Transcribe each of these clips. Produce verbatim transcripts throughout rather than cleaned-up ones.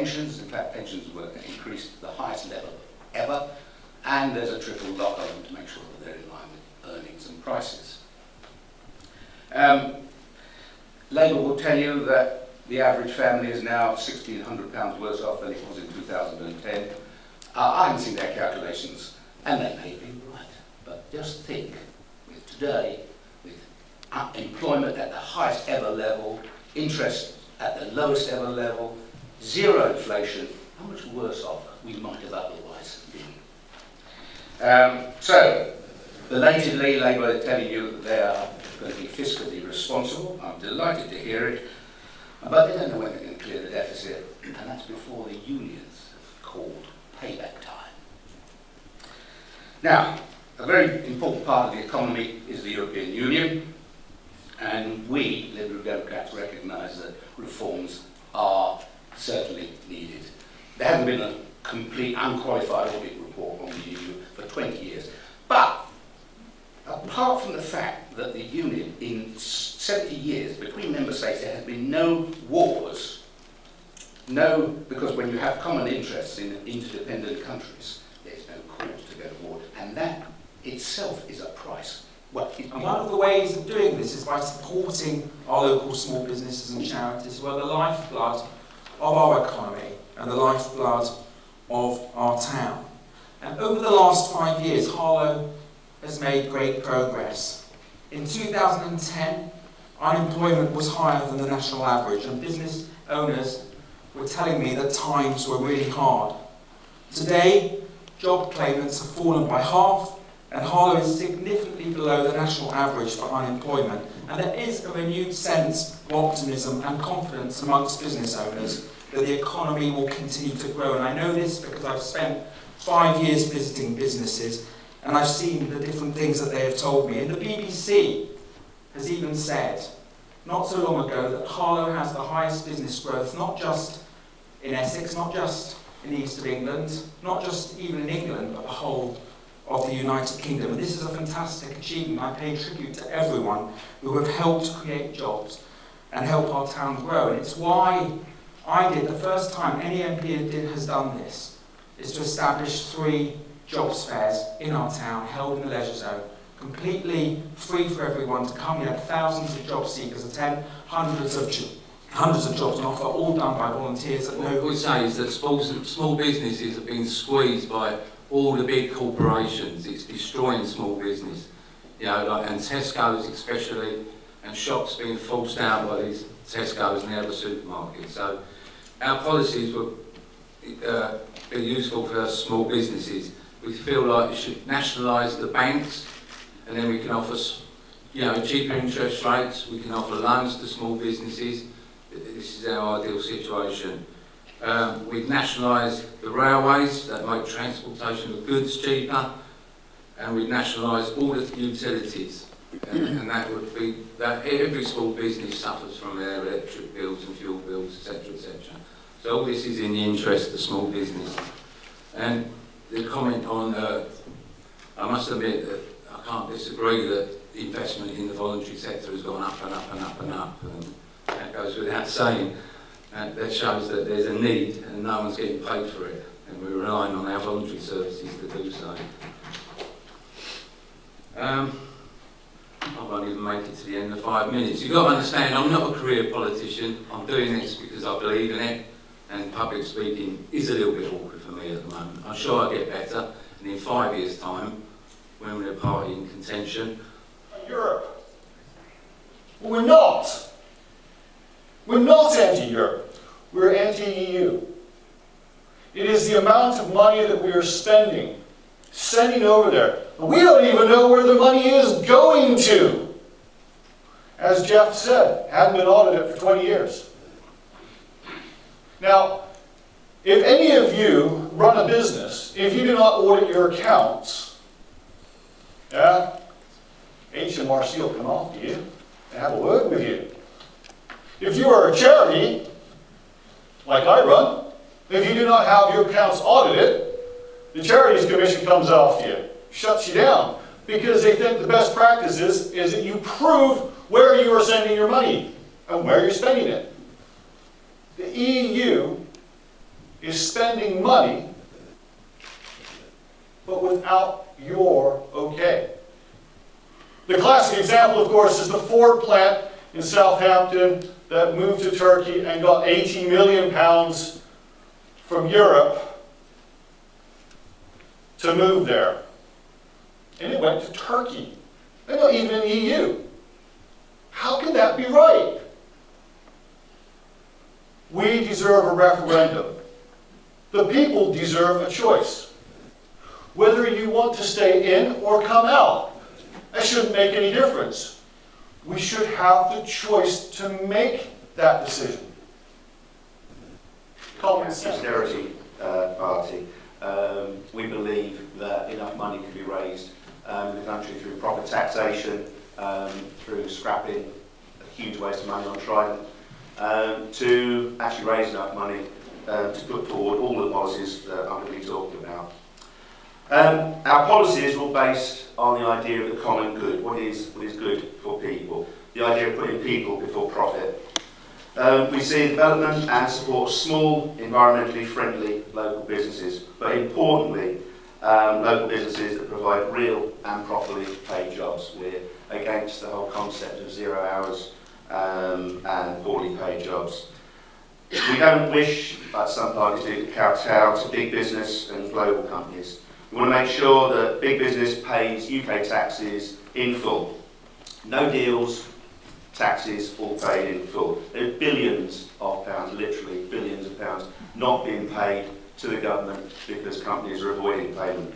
pensions. In fact, pensions were increased to the highest level ever, and there's a triple lock on them to make sure that they're in line with earnings and prices. Um, Labour will tell you that the average family is now sixteen hundred pounds worse off than it was in two thousand ten. Uh, I haven't seen their calculations, and they may be right. But just think, with today, with employment at the highest ever level, interest at the lowest ever level, zero inflation, how much worse off we might have otherwise been. Um, so, belatedly, Labour are telling you that they are going to be fiscally responsible. I'm delighted to hear it. But they don't know when they're going to clear the deficit, and that's before the unions have called payback time. Now, a very important part of the economy is the European Union, and we, Liberal Democrats, recognise that reforms are certainly needed. There hasn't been a complete, unqualified audit report on the E U for twenty years. But, apart from the fact that the Union, in seventy years, between member states, there has been no wars. No, because when you have common interests in interdependent countries, there's no cause to go to war. And that itself is a price. Well, and one of the ways of doing this is by supporting our local small businesses and charities, who are the lifeblood of our economy and the lifeblood of our town. And over the last five years, Harlow has made great progress. In two thousand ten, unemployment was higher than the national average, and business owners were telling me that times were really hard. Today, job claimants have fallen by half, and Harlow is significantly below the national average for unemployment. And there is a renewed sense of optimism and confidence amongst business owners that the economy will continue to grow. And I know this because I've spent five years visiting businesses, and I've seen the different things that they have told me. And the B B C has even said, not so long ago, that Harlow has the highest business growth, not just in Essex, not just in the east of England, not just even in England, but the whole of the United Kingdom. And this is a fantastic achievement. I pay tribute to everyone who have helped create jobs and help our town grow. And it's why I did, the first time any M P did, has done this, is to establish three jobs fairs in our town, held in the leisure zone, completely free for everyone to come. We had thousands of job seekers attend, hundreds of hundreds of jobs on offer, all done by volunteers at no cost. What we say is that small, small businesses have been squeezed by all the big corporations. It's destroying small business, you know, like, and Tesco's especially, and shops being forced out by these Tesco's and the other supermarkets. So our policies would uh, be useful for small businesses. We feel like we should nationalise the banks, and then we can offer, you know, cheaper interest rates. We can offer loans to small businesses. This is our ideal situation. Um, we've nationalised the railways that make transportation of goods cheaper, and we've nationalised all the utilities, and, and that would be that every small business suffers from their electric bills and fuel bills, et cetera, et cetera. So all this is in the interest of small business. And the comment on, uh, I must admit that I can't disagree that the investment in the voluntary sector has gone up and up and up and up, and that goes without saying. And that shows that there's a need and no one's getting paid for it, and we're relying on our voluntary services to do so. Um, I won't even make it to the end of five minutes. You've got to understand, I'm not a career politician. I'm doing this because I believe in it, and public speaking is a little bit awkward for me at the moment. I'm sure I'll get better, and in five years' time, when we're a party in contention. Europe. Well, we're not. We're not anti-Europe. We're anti-E U. It is the amount of money that we are spending, sending over there. We don't even know where the money is going to. As Jeff said, hadn't been audited for twenty years. Now, if any of you run a business, if you do not audit your accounts, yeah, H M R C will come off to you and have a word with you. If you are a charity, like I run, if you do not have your accounts audited, the Charities Commission comes after you, shuts you down, because they think the best practice is, is that you prove where you are sending your money and where you're spending it. The E U is spending money, but without your okay. The classic example, of course, is the Ford plant in Southampton that moved to Turkey and got eighty million pounds from Europe to move there. And it went to Turkey. They're not even in the E U. How can that be right? We deserve a referendum. The people deserve a choice. Whether you want to stay in or come out, that shouldn't make any difference. We should have the choice to make that decision. Common sense. Austerity uh, party. Um, we believe that enough money can be raised um, in the country through proper taxation, um, through scrapping a huge waste of money on Trident, um, to actually raise enough money um, to put forward all the policies that I'm going to be talking about. Um, our policies were based on the idea of the common good, what is, what is good for people, the idea of putting people before profit. Um, we see development and support small, environmentally friendly local businesses, but importantly, um, local businesses that provide real and properly paid jobs. We're against the whole concept of zero hours um, and poorly paid jobs. We don't wish, like some parties do, to kowtow to big business and global companies. We want to make sure that big business pays U K taxes in full. No deals, taxes all paid in full. There are billions of pounds, literally billions of pounds, not being paid to the government because companies are avoiding payment.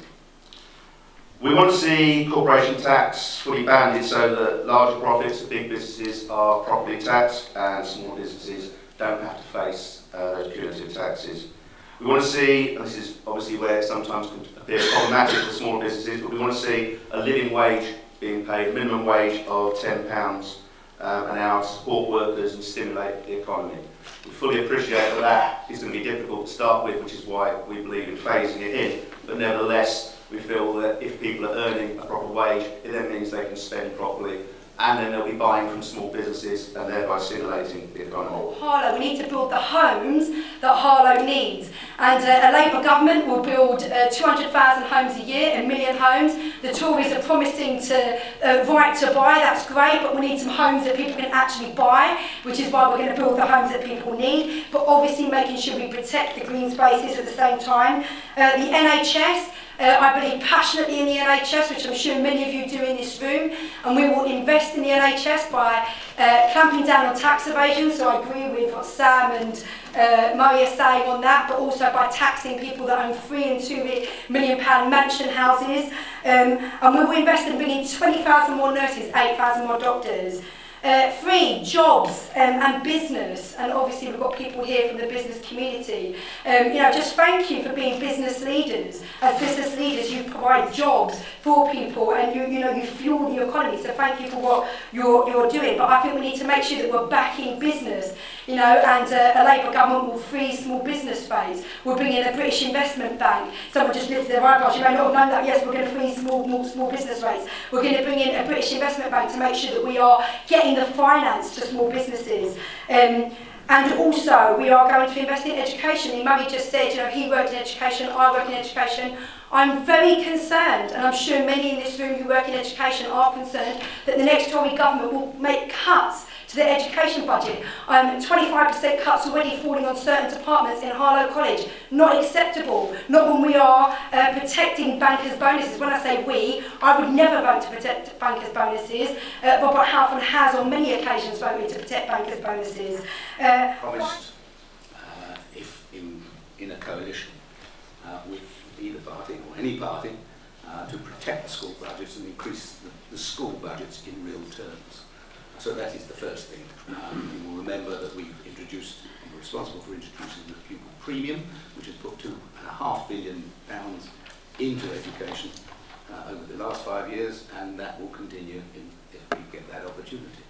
We want to see corporation tax fully banded so that larger profits of big businesses are properly taxed and small businesses don't have to face uh, those punitive taxes. We want to see, and this is obviously where it sometimes can appear problematic for small businesses, but we want to see a living wage being paid, minimum wage of ten pounds um, an hour to support workers and stimulate the economy. We fully appreciate that that is going to be difficult to start with, which is why we believe in phasing it in, but nevertheless we feel that if people are earning a proper wage, it then means they can spend properly, and then they'll be buying from small businesses and thereby stimulating the economy. Harlow, we need to build the homes that Harlow needs. And uh, a Labour government will build uh, two hundred thousand homes a year, a million homes. The Tories are promising to uh, right to buy, that's great, but we need some homes that people can actually buy, which is why we're going to build the homes that people need, but obviously making sure we protect the green spaces at the same time. Uh, the N H S, Uh, I believe passionately in the N H S, which I'm sure many of you do in this room, and we will invest in the N H S by uh, clamping down on tax evasion, so I agree with what Sam and uh, Murray are saying on that, but also by taxing people that own three and two million pound mansion houses. Um, and we will invest in bringing twenty thousand more nurses, eight thousand more doctors. Uh, free jobs um, and business, and obviously we've got people here from the business community. Um, you know, just thank you for being business leaders. As business leaders, you provide jobs for people, and you, you know, you fuel the economy. So thank you for what you're you're doing. But I think we need to make sure that we're backing business. You know, and uh, a Labour government will free small business space. We'll bring in a British investment bank. Someone just lifted their eyebrows. You may not have known that. Yes, we're going to free small, small, small business rates. We're going to bring in a British investment bank to make sure that we are getting the finance to small businesses. Um, and also, we are going to invest in education. And Murray just said, you know, he worked in education, I work in education. I'm very concerned, and I'm sure many in this room who work in education are concerned, that the next Tory government will make cuts to the education budget. Um, twenty-five percent cuts already falling on certain departments in Harlow College. Not acceptable. Not when we are uh, protecting bankers' bonuses. When I say we, I would never vote to protect bankers' bonuses. Uh, Bob Halfon has on many occasions voted to protect bankers' bonuses. Uh, Promised, uh, if in, in a coalition uh, with either party or any party, uh, to protect the school budgets and increase the, the school budgets in real terms. So that is the first thing. Um, you will remember that we've introduced, and we're responsible for introducing the pupil premium, which has put two and a half billion pounds into education uh, over the last five years, and that will continue in, if we get that opportunity.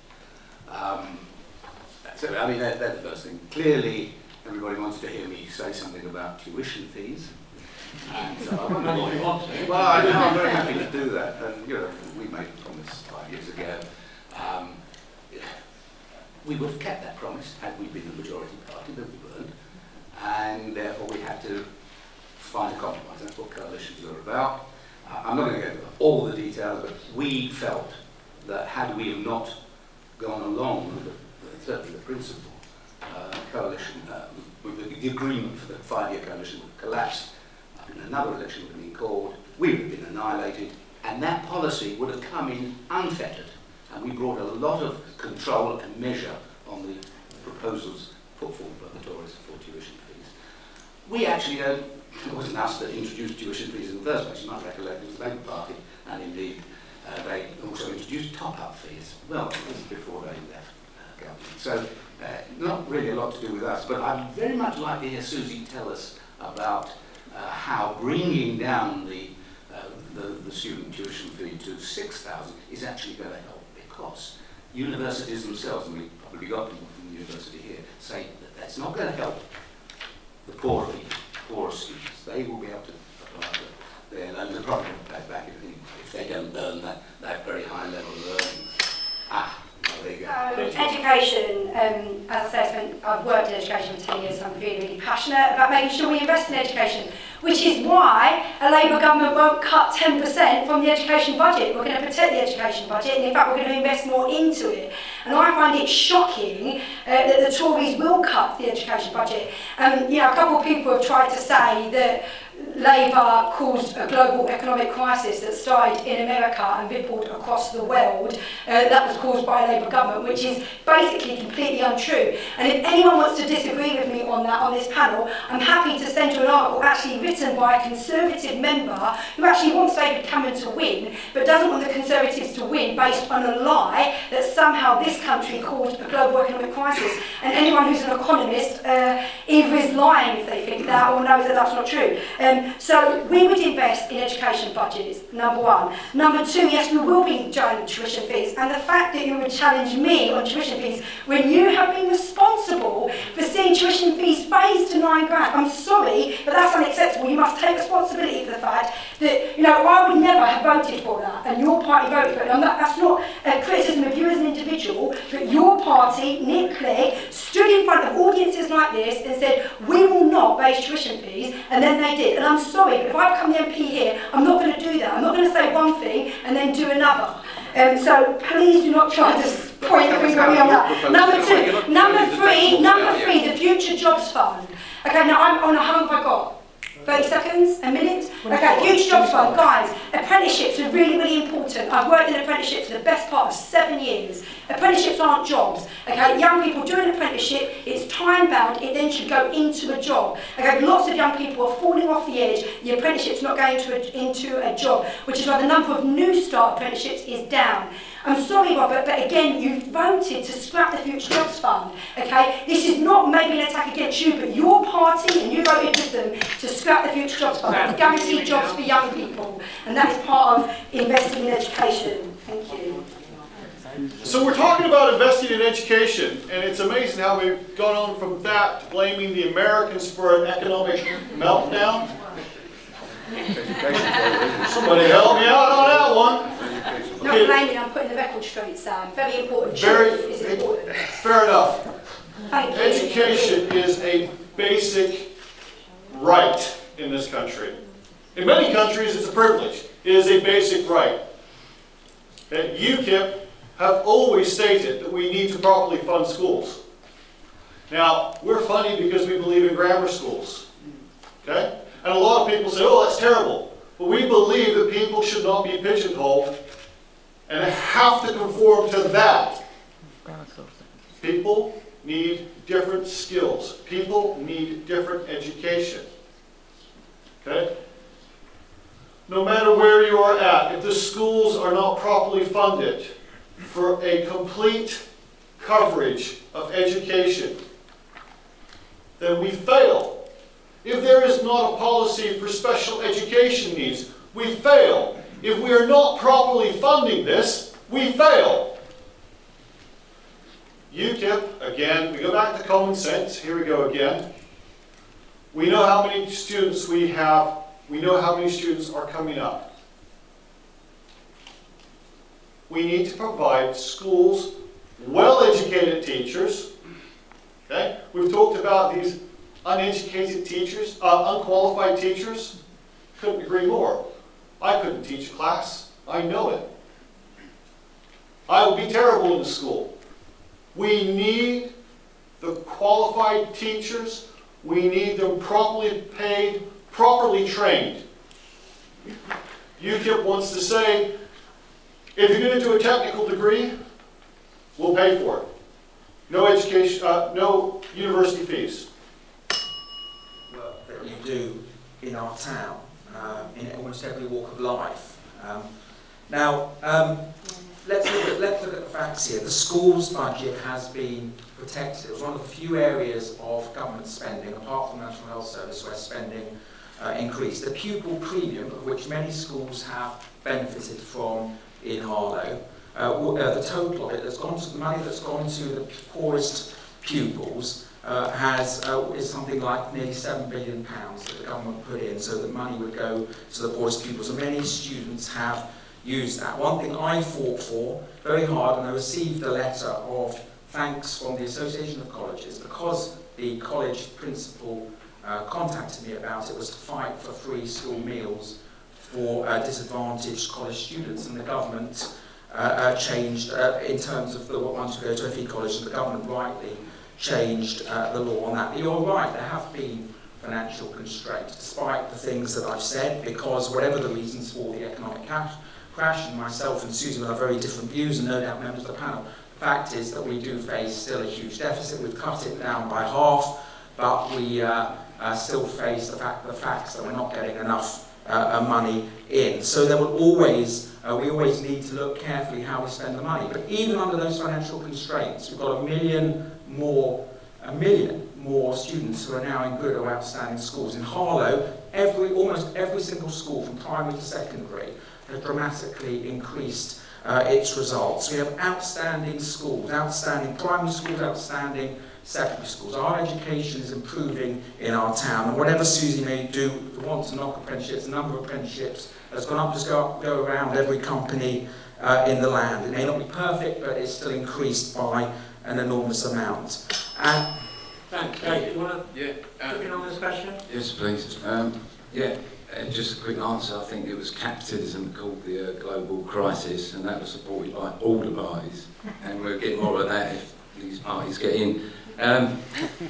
Um, so, I mean, that, that's the first thing. Clearly, everybody wants to hear me say something about tuition fees. And so I'm, well, I know, I'm very happy to do that. And, you know, we made a promise five years ago. Um, we would have kept that promise had we been the majority party, but we weren't. And therefore we had to find a compromise. That's what coalitions are about. Uh, I'm not going to go into all the details, but we felt that had we have not gone along with the, certainly the principle, uh, coalition, uh, with the, the agreement for the five-year coalition would collapse, uh, and another election would have been called, we would have been annihilated, and that policy would have come in unfettered. And we brought a lot of control and measure on the proposals put forward by the Tories for tuition fees. We actually don't, it wasn't us that introduced tuition fees in the first place. You might recollect it was the Labour Party, and indeed uh, they also introduced top-up fees. Well, this was before they left uh, government. So, uh, not really a lot to do with us, but I'd very much like to hear Susie tell us about uh, how bringing down the, uh, the, the student tuition fee to six thousand is actually going to help. Because universities themselves, and we've probably got people from the university here, say that that's not going to help the poorer people, poorer students. They will be able to apply for their loans and probably pay back if, if they don't earn that, that very high level of earnings. Ah, well, there you go. Um, education, um, as I said, I spent, I've worked in education for ten years, so I'm really, really passionate about making sure we invest in education, which is why a Labour government won't cut ten percent from the education budget. We're going to protect the education budget, and in fact we're going to invest more into it. And I find it shocking uh, that the Tories will cut the education budget. Um, you know, a couple of people have tried to say that Labour caused a global economic crisis that started in America and rippled across the world. Uh, that was caused by a Labour government, which is basically completely untrue. And if anyone wants to disagree with me on that on this panel, I'm happy to send you an article actually written by a Conservative member who actually wants David Cameron to win, but doesn't want the Conservatives to win based on a lie that somehow this country caused a global economic crisis. And anyone who's an economist uh, either is lying if they think that or knows that that's not true. Um, so we would invest in education budgets, number one. Number two, yes, we will be joining tuition fees. And the fact that you would challenge me on tuition fees when you have been responsible for seeing tuition fees raised to nine grand. I'm sorry, but that's unacceptable. You must take responsibility for the fact that, you know, I would never have voted for that, and your party voted for it. And that, that's not a criticism of you as an individual, but your party, Nick Clegg, stood in front of audiences like this and said, we will not raise tuition fees, and then they did. And I'm sorry, but if I become the M P here, I'm not going to do that. I'm not going to say one thing and then do another. Um, so please do not try to point the finger at me on that. Number two, number three, number three, the Future Jobs Fund. Okay, now I'm on. How long have I got? thirty seconds? A minute? Okay, Future Jobs Fund. Guys, apprenticeships are really, really important. I've worked in apprenticeships for the best part of seven years. Apprenticeships aren't jobs. Okay, young people do an apprenticeship, it's time bound, it then should go into a job. Okay, lots of young people are falling off the edge, the apprenticeship's not going to a, into a job, which is why the number of new start apprenticeships is down. I'm sorry, Robert, but again, you voted to scrap the Future Jobs Fund. Okay, this is not maybe an attack against you, but your party, and you voted with them to scrap the Future Jobs Fund. It's guaranteed jobs for young people, and that is part of investing in education. Thank you. So we're talking about investing in education, and it's amazing how we've gone on from that to blaming the Americans for an economic meltdown. Somebody help me out on that one. Not Okay. blaming, I'm putting the record straight, Sam. Very important. Very, Truth is important. fair enough. Thank you. Education is a basic right in this country. In many countries, it's a privilege. It is a basic right. At U KIP have always stated that we need to properly fund schools. Now, we're funny because we believe in grammar schools. Okay? And a lot of people say, oh, that's terrible. But we believe that people should not be pigeonholed and have to conform to that. People need different skills. People need different education. Okay? No matter where you are at, if the schools are not properly funded for a complete coverage of education, then we fail. If there is not a policy for special education needs, we fail. If we are not properly funding this, we fail. U KIP, again, we go back to common sense. Here we go again. We know how many students we have. We know how many students are coming up. We need to provide schools, well-educated teachers. Okay? We've talked about these uneducated teachers, uh, unqualified teachers? Couldn't agree more. I couldn't teach a class. I know it. I would be terrible in the school. We need the qualified teachers. We need them properly paid, properly trained. U KIP wants to say, if you're going to do a technical degree, we'll pay for it. No education, uh, no university fees. Work that you do in our town, uh, in almost every walk of life. Um, now, um, let's look at let's look at the facts here. The school's budget has been protected. It was one of the few areas of government spending, apart from the National Health Service, where spending uh, increased. The pupil premium, of which many schools have benefited from in Harlow, uh, uh, the total of it that's gone to the money that's gone to the poorest pupils uh, has uh, is something like nearly seven billion pounds that the government put in, so that money would go to the poorest pupils. And many students have used that. One thing I fought for very hard, and I received a letter of thanks from the Association of Colleges, because the college principal uh, contacted me about it, was to fight for free school meals for uh, disadvantaged college students, and the government uh, uh, changed uh, in terms of the ones who go to F E College, and the government rightly changed uh, the law on that. But you're right, there have been financial constraints, despite the things that I've said, because whatever the reasons for the economic cash, crash, and myself and Susan have very different views, and no doubt members of the panel, the fact is that we do face still a huge deficit. We've cut it down by half, but we uh, uh, still face the, fact, the facts that we're not getting enough uh, money in. So there will always, uh, we always need to look carefully how we spend the money. But even under those financial constraints, we've got a million more, a million more students who are now in good or outstanding schools. In Harlow, every, almost every single school from primary to secondary has dramatically increased uh, its results. We have outstanding schools, outstanding primary schools, outstanding secondary schools. Our education is improving in our town, and whatever Susie may do, want to knock apprenticeships, the number of apprenticeships has gone up, just go, go around every company uh, in the land. It may not be perfect, but it's still increased by an enormous amount. And thanks. David, you want to yeah, uh, chip in on this question? Yes, please. Um, yeah, uh, just a quick answer. I think it was capitalism called the uh, global crisis, and that was supported by all the parties, and we'll get more of that if these parties get in. Um,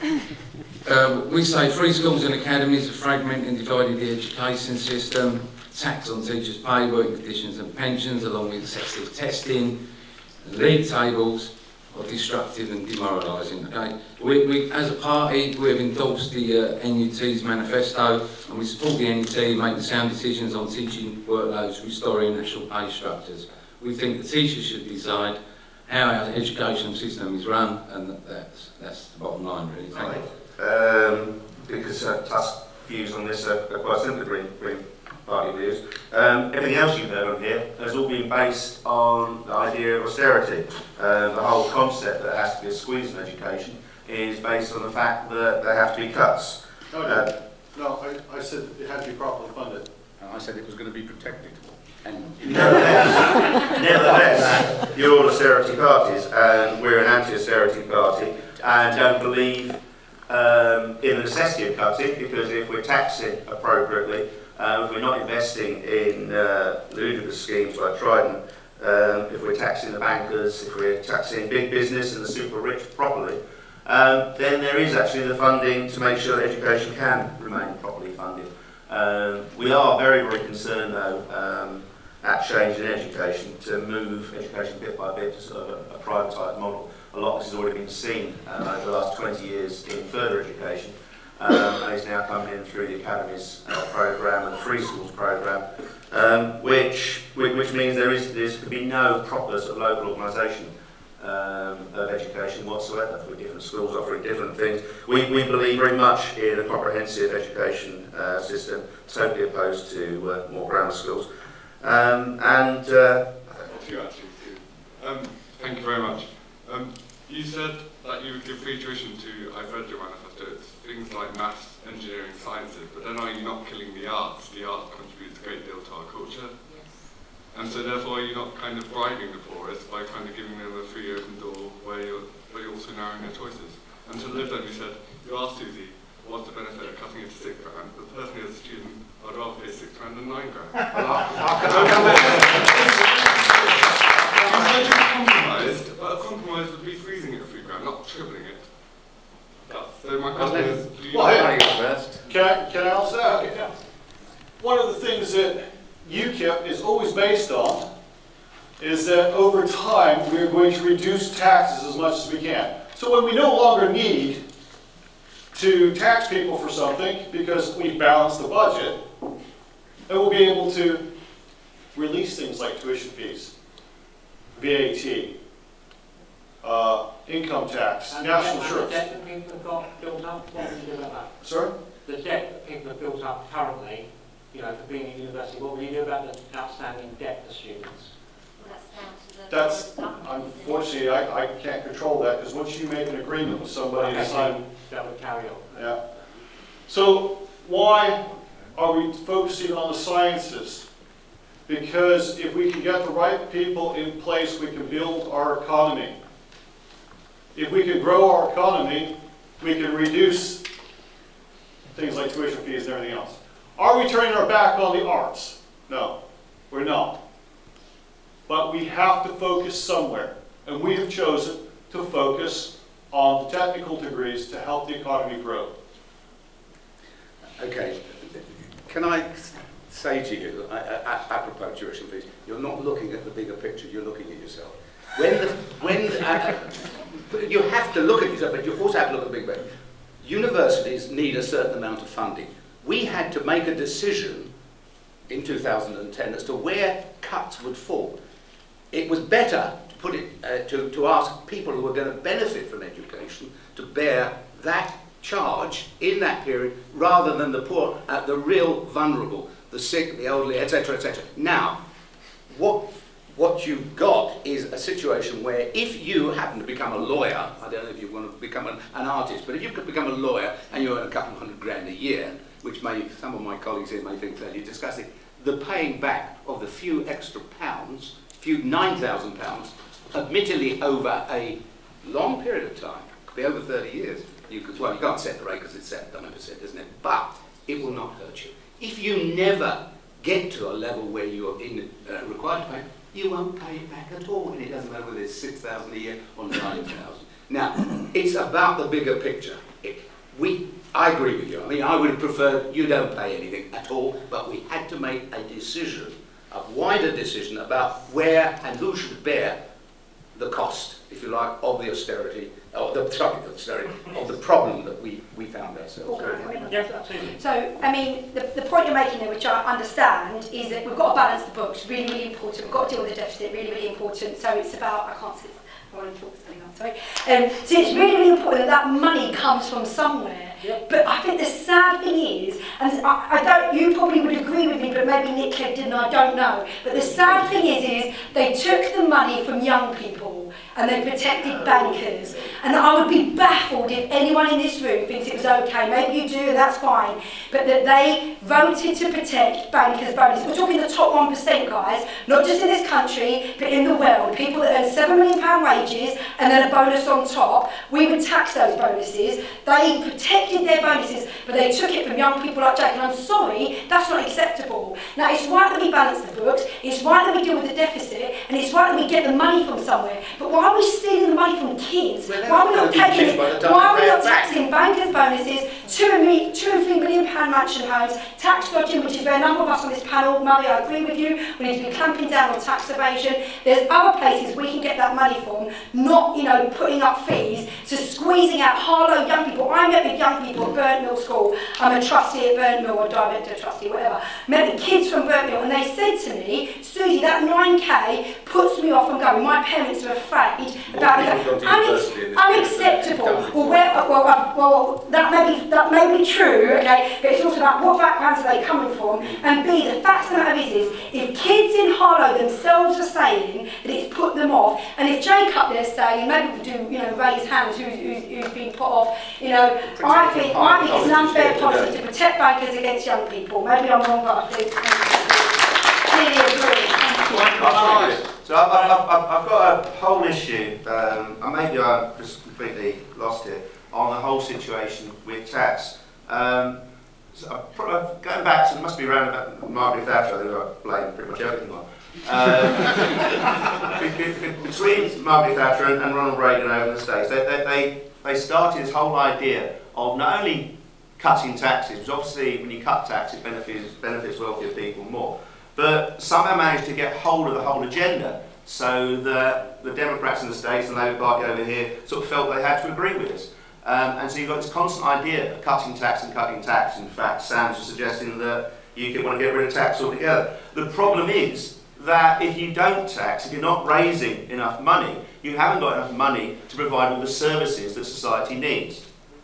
uh, we say free schools and academies are fragmenting and dividing the education system, tax on teachers' pay, working conditions and pensions, along with excessive testing, and league tables are destructive and demoralising. Okay? We, we, as a party, we have endorsed the uh, N U T's manifesto, and we support the N U T making sound decisions on teaching workloads, restoring national pay structures. We think the teachers should decide how our education system is run, and that's, that's the bottom line, really. Thank you. Um, because uh, Tusk's views on this are, are quite simple, Green, Green Party views. Um, everything else you've heard on here has all been based on the idea of austerity. Um, the whole concept that there has to be a squeeze in education is based on the fact that there have to be cuts. No, Uh, no I, I said it had to be properly funded. And I said it was going to be protected. And Nevertheless, nevertheless, you're all austerity parties, and we're an anti-austerity party, and don't believe um, in the necessity of cutting, because if we're taxing appropriately, uh, if we're not investing in uh, ludicrous schemes like Trident, um, if we're taxing the bankers, if we're taxing big business and the super rich properly, um, then there is actually the funding to make sure that education can remain properly funded. Um, we are very, very concerned, though, um, at change in education, to move education bit by bit to sort of a, a privatised model. A lot of this has already been seen um, over the last twenty years in further education, um, and it's now coming in through the Academies uh, programme and the Free Schools programme, um, which, which means there is there could be no proper sort of local organisation um, of education whatsoever, with different schools offering different things. We, we believe very much in a comprehensive education uh, system, totally opposed to uh, more grammar schools. Um, and uh, two actually, two. Um, thank you very much. Um, you said that you would give free tuition to, I've read your manifesto, it's things like maths, engineering, sciences, but then are you not killing the arts? The arts contributes a great deal to our culture. Yes. And so therefore are you not kind of bribing the poorest by kind of giving them a free open door where you're, where you're also narrowing their choices? And to live then, you said, you asked Susie, what's the benefit of cutting it to six grand? But personally, as a student, I'd rather pay six grand than nine grand. You said you compromised, but a compromise would be freezing it at three grand, not tripling it. That's, so my question is, do you... Well, know first. Can I, can I answer that? Okay, yeah. One of the things that U K I P is always based on is that over time we're going to reduce taxes as much as we can. So when we no longer need to tax people for something because we balance the budget, then we'll be able to release things like tuition fees, V A T, uh, income tax, And national the insurance. debt that people have got built up, what will you do about that? Sorry? The debt that people have built up currently, you know, for being at university, what will you do about the outstanding debt for students? That's, unfortunately, I, I can't control that, because once you make an agreement with somebody to sign, That would carry on. yeah. So why are we focusing on the sciences? Because if we can get the right people in place, we can build our economy. If we can grow our economy, we can reduce things like tuition fees and everything else. Are we turning our back on the arts? No, we're not. But we have to focus somewhere, and we have chosen to focus on the technical degrees to help the economy grow. Okay, can I say to you, I, I, apropos tuition fees, you're not looking at the bigger picture, you're looking at yourself. When the, when, uh, you have to look at yourself, but you also have to look at the big picture. Universities need a certain amount of funding. We had to make a decision in two thousand ten as to where cuts would fall. It was better to put it uh, to, to ask people who were going to benefit from education to bear that charge in that period rather than the poor, uh, the real vulnerable, the sick, the elderly, et cetera, et cetera. Now, what, what you've got is a situation where if you happen to become a lawyer, I don't know if you want to become an, an artist, but if you could become a lawyer and you earn a couple of hundred grand a year, which may, some of my colleagues here may think fairly disgusting, the paying back of the few extra pounds, few nine thousand pounds, admittedly over a long period of time, could be over thirty years, you could, well, you can't set the rate because it's set at one hundred percent, isn't it? But it will not hurt you. If you never get to a level where you're in, uh, required to pay, you won't pay it back at all, and it doesn't matter whether it's six thousand a year or nine thousand. Now, it's about the bigger picture. It, we, I agree with you. I mean, I would have preferred you don't pay anything at all, but we had to make a decision, a wider decision about where and who should bear the cost, if you like, of the austerity, or the, sorry, the austerity, of the problem that we, we found ourselves in. Yes, absolutely. So, I mean, the, the point you're making there, which I understand, is that we've got to balance the books, really, really important. We've got to deal with the deficit, really, really important. So it's about, I can't see, I want to talk something else, sorry. Um, so it's really, really important that that money comes from somewhere. Yep. But I think the sad thing is, and I, I don't, you probably would agree with me, but maybe Nick Clegg didn't, I don't know. But the sad thing is, is they took the money from young people and they protected bankers. And I would be baffled if anyone in this room thinks it was okay. Maybe you do, that's fine. But that they voted to protect bankers' bonuses. We're talking the top one percent, guys, not just in this country, but in the world. People that earn seven million pound wages and then a bonus on top, we would tax those bonuses. They protected their bonuses, but they took it from young people like Jake. And I'm sorry, that's not acceptable. Now, it's right that we balance the books, it's right that we deal with the deficit, and it's right that we get the money from somewhere. But why are we stealing the money from kids? Why are we not taking it? Why are we not taxing bankers' bonuses, two and, me, two and three million pound mansion homes, tax dodging, which is where a number of us on this panel, Murray, I agree with you, we need to be clamping down on tax evasion. There's other places we can get that money from, not, you know, putting up fees to squeezing out Harlow young people. I met with young people at Burnt Mill School. I'm a trustee at Burnt Mill, or director, trustee, whatever. Met with kids from Burnt Mill, and they said to me, Susie, that nine K puts me off from going. My parents are afraid about it. Unex unacceptable. Well, where, well, uh, well, that may be that may be true, okay, but it's also about what backgrounds are they coming from, and B, the fact of the matter is, is if kids in Harlow themselves are saying that it's put them off, and if Jake up there saying, maybe we do, you know, raise hands who's, who's, who's been put off, you know, I think I think it's an unfair policy to protect bankers against young people. Maybe I'm wrong, but I think clearly agree. So I've, I've, I've, I've got a whole issue, um, and maybe I've just completely lost it, on the whole situation with tax. Um, so uh, going back to, it must be around about Margaret Thatcher, I think I blame pretty much everything on. Um, between Margaret Thatcher and, and Ronald Reagan over in the States, they, they, they, they started this whole idea of not only cutting taxes, because obviously when you cut taxes, it benefits, benefits wealthier people more, but somehow managed to get hold of the whole agenda, so that the Democrats in the States and the Labour Party over here sort of felt they had to agree with us. Um, and so you've got this constant idea of cutting tax and cutting tax. In fact, Sam's just suggesting that you could want to get rid of tax altogether. The problem is that if you don't tax, if you're not raising enough money, you haven't got enough money to provide all the services that society needs.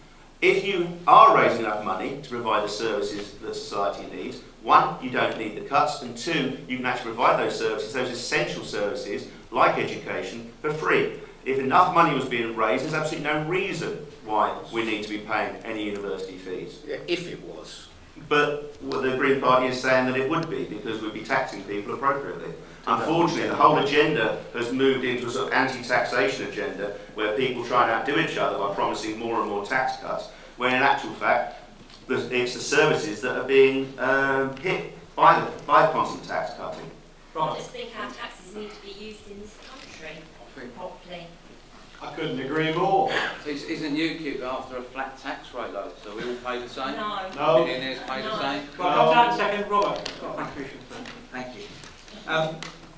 If you are raising enough money to provide the services that society needs, one, you don't need the cuts, and two, you can actually provide those services, those essential services, like education, for free. If enough money was being raised, there's absolutely no reason why we need to be paying any university fees. Yeah, if it was. But well, the Green Party is saying that it would be, because we'd be taxing people appropriately. Unfortunately, the whole agenda has moved into a sort of anti-taxation agenda, where people try and outdo each other by promising more and more tax cuts, when in actual fact, it's the services that are being um, hit by, the, by constant tax cutting. I just think our taxes need to be used in this country properly. I couldn't agree more. Isn't U KIP after a flat tax rate though, so we all pay the same? No. No. Millionaires pay No. the same? Right, come down a second, Robert. Got a contribution. Thank you. Um,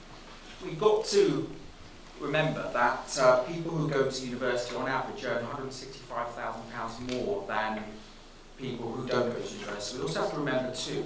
we've got to remember that uh, people who go to university on average earn one hundred sixty-five thousand pounds more than people who don't go to university. We also have to remember too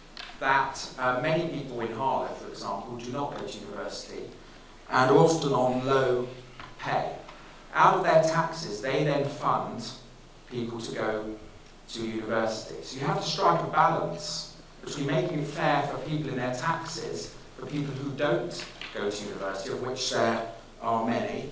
that uh, many people in Harlow, for example, do not go to university and are often on low pay. Out of their taxes, they then fund people to go to university. So you have to strike a balance between making it fair for people in their taxes, for people who don't go to university, of which there are many,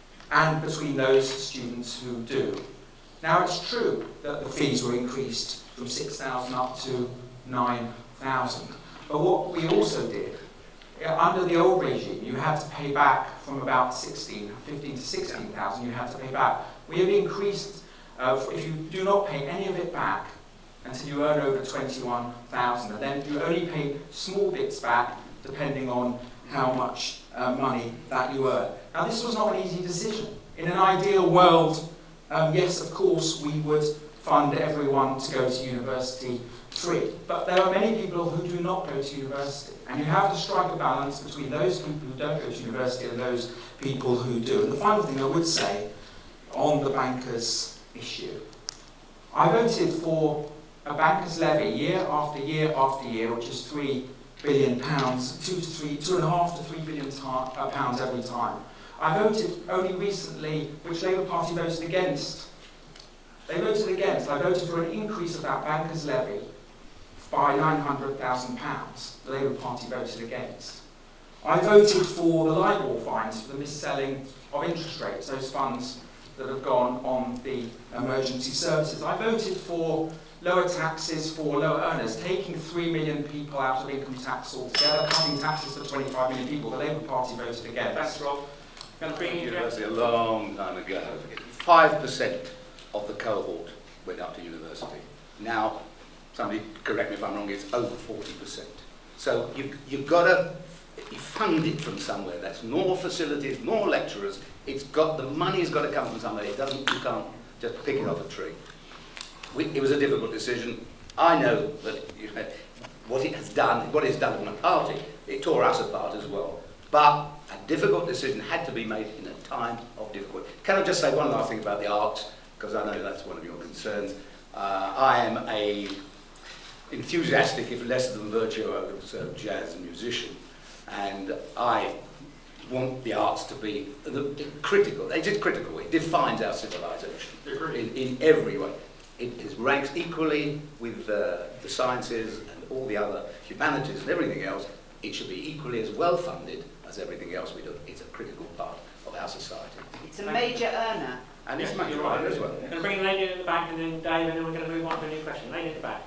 and between those students who do. Now, it's true that the fees were increased from six thousand up to nine thousand. But what we also did, under the old regime, you had to pay back from about sixteen, fifteen to sixteen thousand, you had to pay back. We have increased, uh, if you do not pay any of it back until you earn over twenty-one thousand, and then you only pay small bits back depending on how much uh, money that you earn. Now, this was not an easy decision. In an ideal world, um, yes, of course, we would fund everyone to go to university free. But there are many people who do not go to university. And you have to strike a balance between those people who don't go to university and those people who do. And the final thing I would say on the bankers issue, I voted for a bankers levy year after year after year, which is three billion pounds, two to three, two and a half to three billion uh, pounds every time. I voted only recently, which Labour Party voted against. They voted against. I voted for an increase of that bankers levy by nine hundred thousand pounds. The Labour Party voted against. I voted for the LIBOR fines for the mis-selling of interest rates, those funds that have gone on the emergency services. I voted for lower taxes for lower earners, taking three million people out of income tax altogether, cutting taxes for twenty-five million people. The Labour Party voted against. Thanks, Rob. Going to bring you University a long time ago. Five percent of the cohort went up to university. Now, somebody correct me if I'm wrong, it's over forty percent. So you, you've got to you fund it from somewhere. That's more facilities, more lecturers. It's got, the money's got to come from somewhere. It doesn't, you can't just pick it off a tree. We, it was a difficult decision. I know that you know, what it has done, what it's done on the party, it tore us apart as well. But a difficult decision had to be made in a time of difficulty. Can I just say one last thing about the arts, because I know that's one of your concerns. Uh, I am a enthusiastic, if less than virtuoso, uh, jazz musician, and I want the arts to be the, the critical. It is critical. It defines our civilization in, in every way. It is ranks equally with uh, the sciences and all the other humanities and everything else. It should be equally as well funded as everything else we do. It's a critical part of our society. It's a major earner. And it's Yes, much you're right right. as well. I'm going to bring a lady at the back and then Dave, and then we're going to move on to a new question. Lady at the back.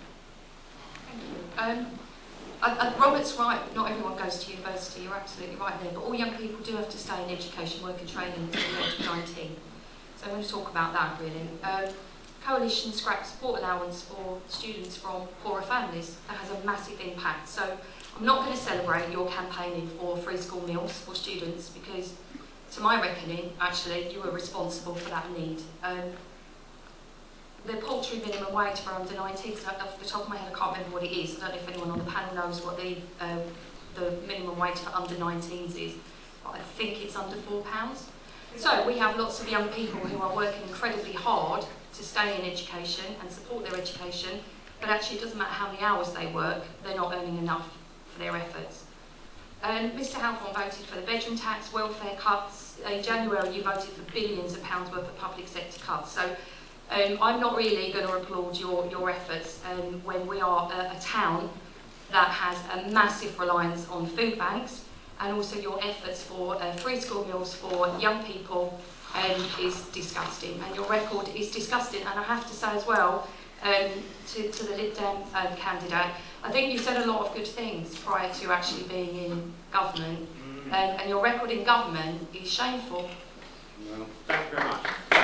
Um, and, and Robert's right, not everyone goes to university, you're absolutely right there, but all young people do have to stay in education, work and training until the age of nineteen. So I want to talk about that really. Um, Coalition scrap support allowance for students from poorer families. That has a massive impact. So I'm not going to celebrate your campaigning for free school meals for students because, to my reckoning, actually, you were responsible for that need. Um, the poultry minimum wage for under nineteens, off the top of my head, I can't remember what it is. I don't know if anyone on the panel knows what the, uh, the minimum wage for under nineteens is, but I think it's under four pounds. So we have lots of young people who are working incredibly hard to stay in education and support their education, but actually it doesn't matter how many hours they work, they're not earning enough for their efforts. Um, Mr Halfon voted for the bedroom tax, welfare cuts. In January you voted for billions of pounds worth of public sector cuts. So um, I'm not really going to applaud your, your efforts um, when we are a, a town that has a massive reliance on food banks, and also your efforts for uh, free school meals for young people um, is disgusting, and your record is disgusting. And I have to say as well, um, to, to the Lib Dem um, candidate, I think you said a lot of good things prior to actually being in government, um, and your record in government is shameful. Well, thank you very much.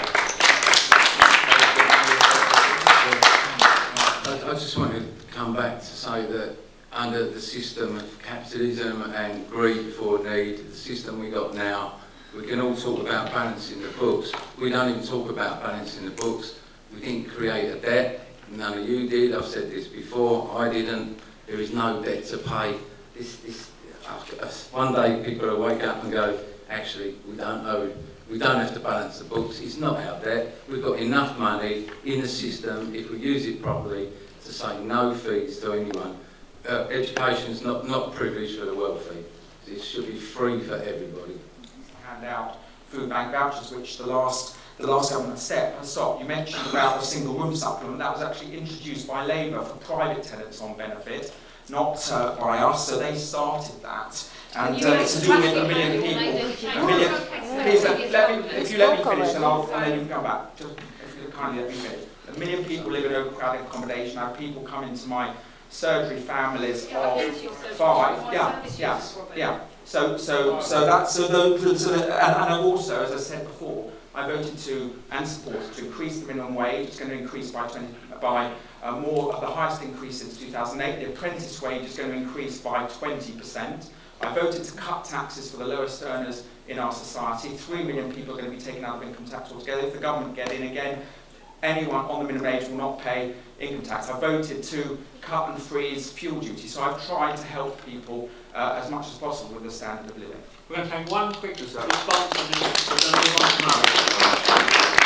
I, I just wanted to come back to say that under the system of capitalism and greed before need, the system we got now, we can all talk about balancing the books. We don't even talk about balancing the books. We didn't create a debt. None of you did. I've said this before. I didn't. There is no debt to pay. This, this, uh, one day people will wake up and go, actually, we don't owe. We don't have to balance the books. It's not our debt. We've got enough money in the system, if we use it properly, to say no fees to anyone. Uh, education is not, not a privilege for the wealthy. It should be free for everybody. Hand out food bank vouchers, which the last the last government step has stopped. You mentioned about the single room supplement. That was actually introduced by Labour for private tenants on benefit, not uh, by us. So they started that, and uh, it's to do with a million people. A million. Please, let, let me, if you let me finish, and, I'll, and then you can come back. Just if you kindly let me finish. A million people live in overcrowded accommodation. I have people come into my surgery families of five. Yeah, yeah, yeah. So, so, so that's so. The, so the, and, and also, as I said before, I voted to and support to increase the minimum wage. It's going to increase by twenty by uh, more, the highest increase since two thousand eight. The apprentice wage is going to increase by twenty percent. I voted to cut taxes for the lowest earners in our society. Three million people are going to be taken out of income tax altogether. If the government get in again, anyone on the minimum wage will not pay income tax. I voted to cut and freeze fuel duty. So I've tried to help people uh, as much as possible with the standard of living. We're going to take one quick response and then we're going to move on tomorrow.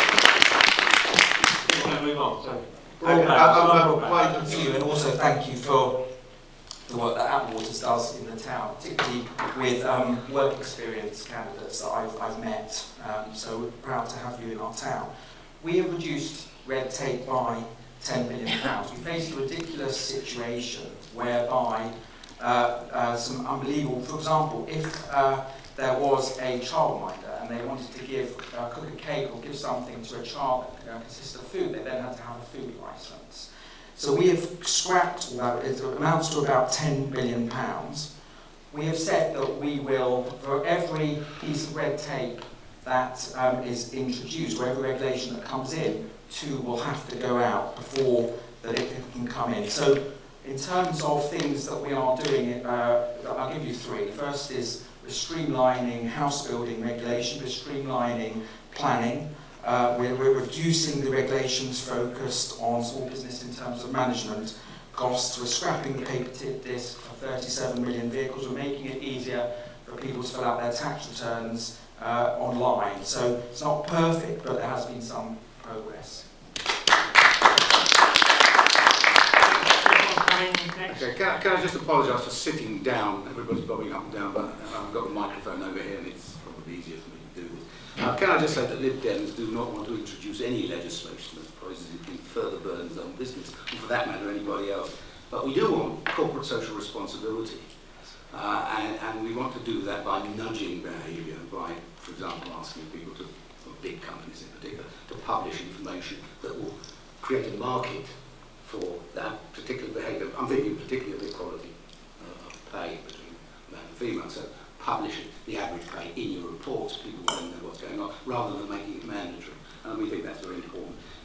We're going to move on. So, Okay, I would to you, and also thank you for the work that Atwaters does in the town, particularly with um, work experience candidates that I've, I've met. Um, so we're proud to have you in our town. We have reduced red tape by ten million pounds. We faced a ridiculous situation whereby uh, uh, some unbelievable, for example, if uh, there was a childminder and they wanted to give, uh, cook a cake or give something to a child that uh, consisted of food, they then had to have a food licence. So we have scrapped, well, it amounts to about ten billion pounds. We have said that we will, for every piece of red tape that um, is introduced, or every regulation that comes in, two will have to go out before that it can come in. So in terms of things that we are doing, uh, I'll give you three. First is we're streamlining house building regulation, we're streamlining planning, uh, we're, we're reducing the regulations focused on small business in terms of management costs, we're scrapping the paper tip disc for thirty-seven million vehicles, we're making it easier for people to fill out their tax returns uh, online. So it's not perfect, but there has been some progress. Okay, can, I, can I just apologise for sitting down? Everybody's bobbing up and down, but I've got a microphone over here and it's probably easier for me to do this. Uh, can I just say that Lib Dems do not want to introduce any legislation that poses it further burdens on business, and for that matter anybody else. But we do want corporate social responsibility. Uh, and, and we want to do that by nudging behaviour, by, for example, asking people to, for big companies in particular, to publish information that will create a market for that particular behaviour. I'm thinking particularly of equality uh, of pay between man and female. So publishing the average pay in your reports, people want to know what's going on, rather than making it mandatory. And we think that's very important. We've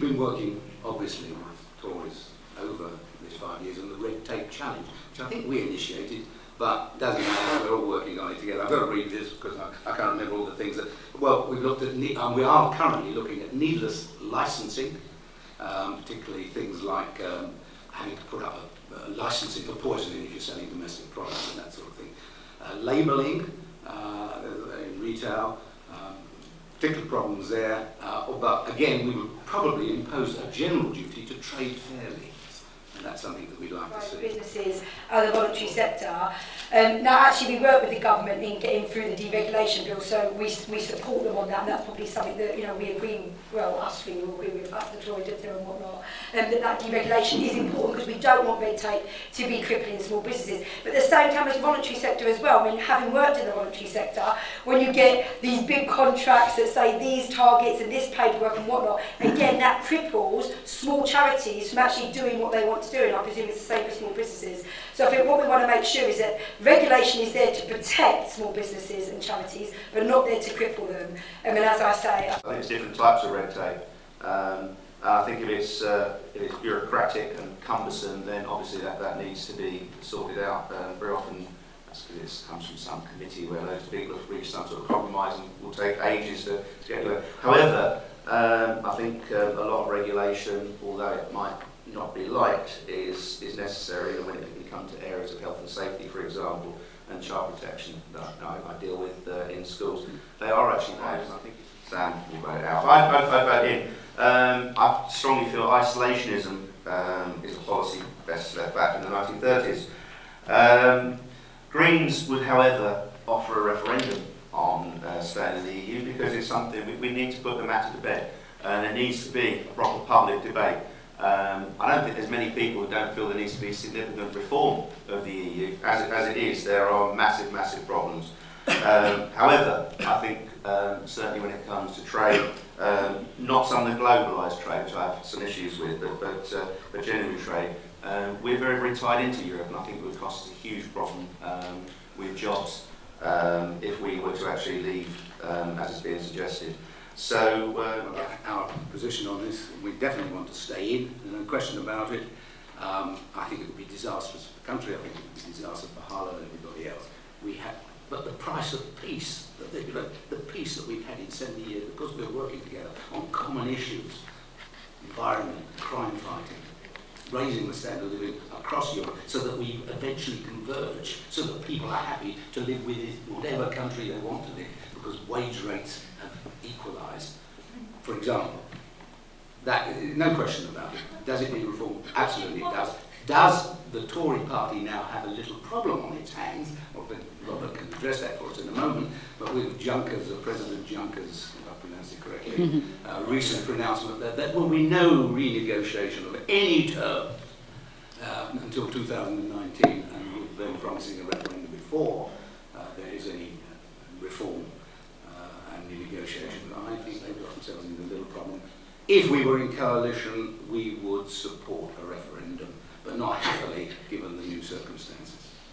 been working, obviously, with Tories over this five years on the red tape challenge, which I think we initiated, but doesn't matter, we're all working on it together. I've got to read this because I, I can't remember all the things that, well, we've looked at, ne um, we are currently looking at needless licensing, um, particularly things like um, having to put up a, a licensing for poisoning if you're selling domestic products and that sort of thing. Uh, labelling uh, in retail, um, particular problems there, uh, but again, we would probably impose a general duty to trade fairly. And that's something that we'd like to see. Businesses and the voluntary sector. Um, now, actually, we work with the government in getting through the deregulation bill, so we, we support them on that, and that's probably something that, you know, we agree, well, us three will agree with, up the Tory there and whatnot, um, that that deregulation is important because we don't want red tape to be crippling small businesses. But at the same time as the voluntary sector as well, I mean, having worked in the voluntary sector, when you get these big contracts that say these targets and this paperwork and whatnot, again, that cripples small charities from actually doing what they want to do, and I presume it's the same for small businesses. So I think what we want to make sure is that regulation is there to protect small businesses and charities, but not there to cripple them. I mean, as I say, I think there's different types of red tape. Um, I think if it's, uh, if it's bureaucratic and cumbersome, then obviously that, that needs to be sorted out. Uh, very often that's because it comes from some committee where loads of people have reached some sort of compromise and will take ages to, to get to it. However, um, I think uh, a lot of regulation, although it might not be liked, is, is necessary when it can come to areas of health and safety, for example, and child protection that I, I deal with uh, in schools. They are actually bad, and I think Sam will vote out. I, I, I vote in. Um, I strongly feel isolationism um, is a policy best left back in the nineteen thirties. Um, Greens would, however, offer a referendum on uh, staying in the E U because it's something we, we need to put the matter to bed, and there needs to be a proper public debate. Um, I don't think there's many people who don't feel there needs to be significant reform of the E U. As it, as it is, there are massive, massive problems. Um, however, I think um, certainly when it comes to trade, um, not some of the globalised trade, which I have some issues with, but, but, uh, but genuine trade, um, we're very, very tied into Europe, and I think it would cost us a huge problem um, with jobs um, if we were to actually leave, um, as is being suggested. So uh, our position on this, we definitely want to stay in, there's no question about it. Um, I think it would be disastrous for the country, I think it would be disastrous for Harlow and everybody else. We have, but the price of peace, the, the, the peace that we've had in seventy years, because we're working together on common issues, environment, crime fighting, raising the standard of living across Europe so that we eventually converge, so that people are happy to live within whatever country they want to live, because wage rates have equalised. For example, that, no question about it. Does it need reform? Absolutely it does. Does the Tory party now have a little problem on its hands? Well, Robert can address that for us in a moment, but with Juncker's, uh, President Juncker's, if I pronounce it correctly, uh, recent pronouncement that there will be no renegotiation of any terms uh, until two thousand nineteen, and with them promising a referendum before uh, there is any uh, reform uh, and renegotiation. I think they've got themselves in a little problem. If we were in coalition, we would support a referendum, but not happily, given the new circumstances.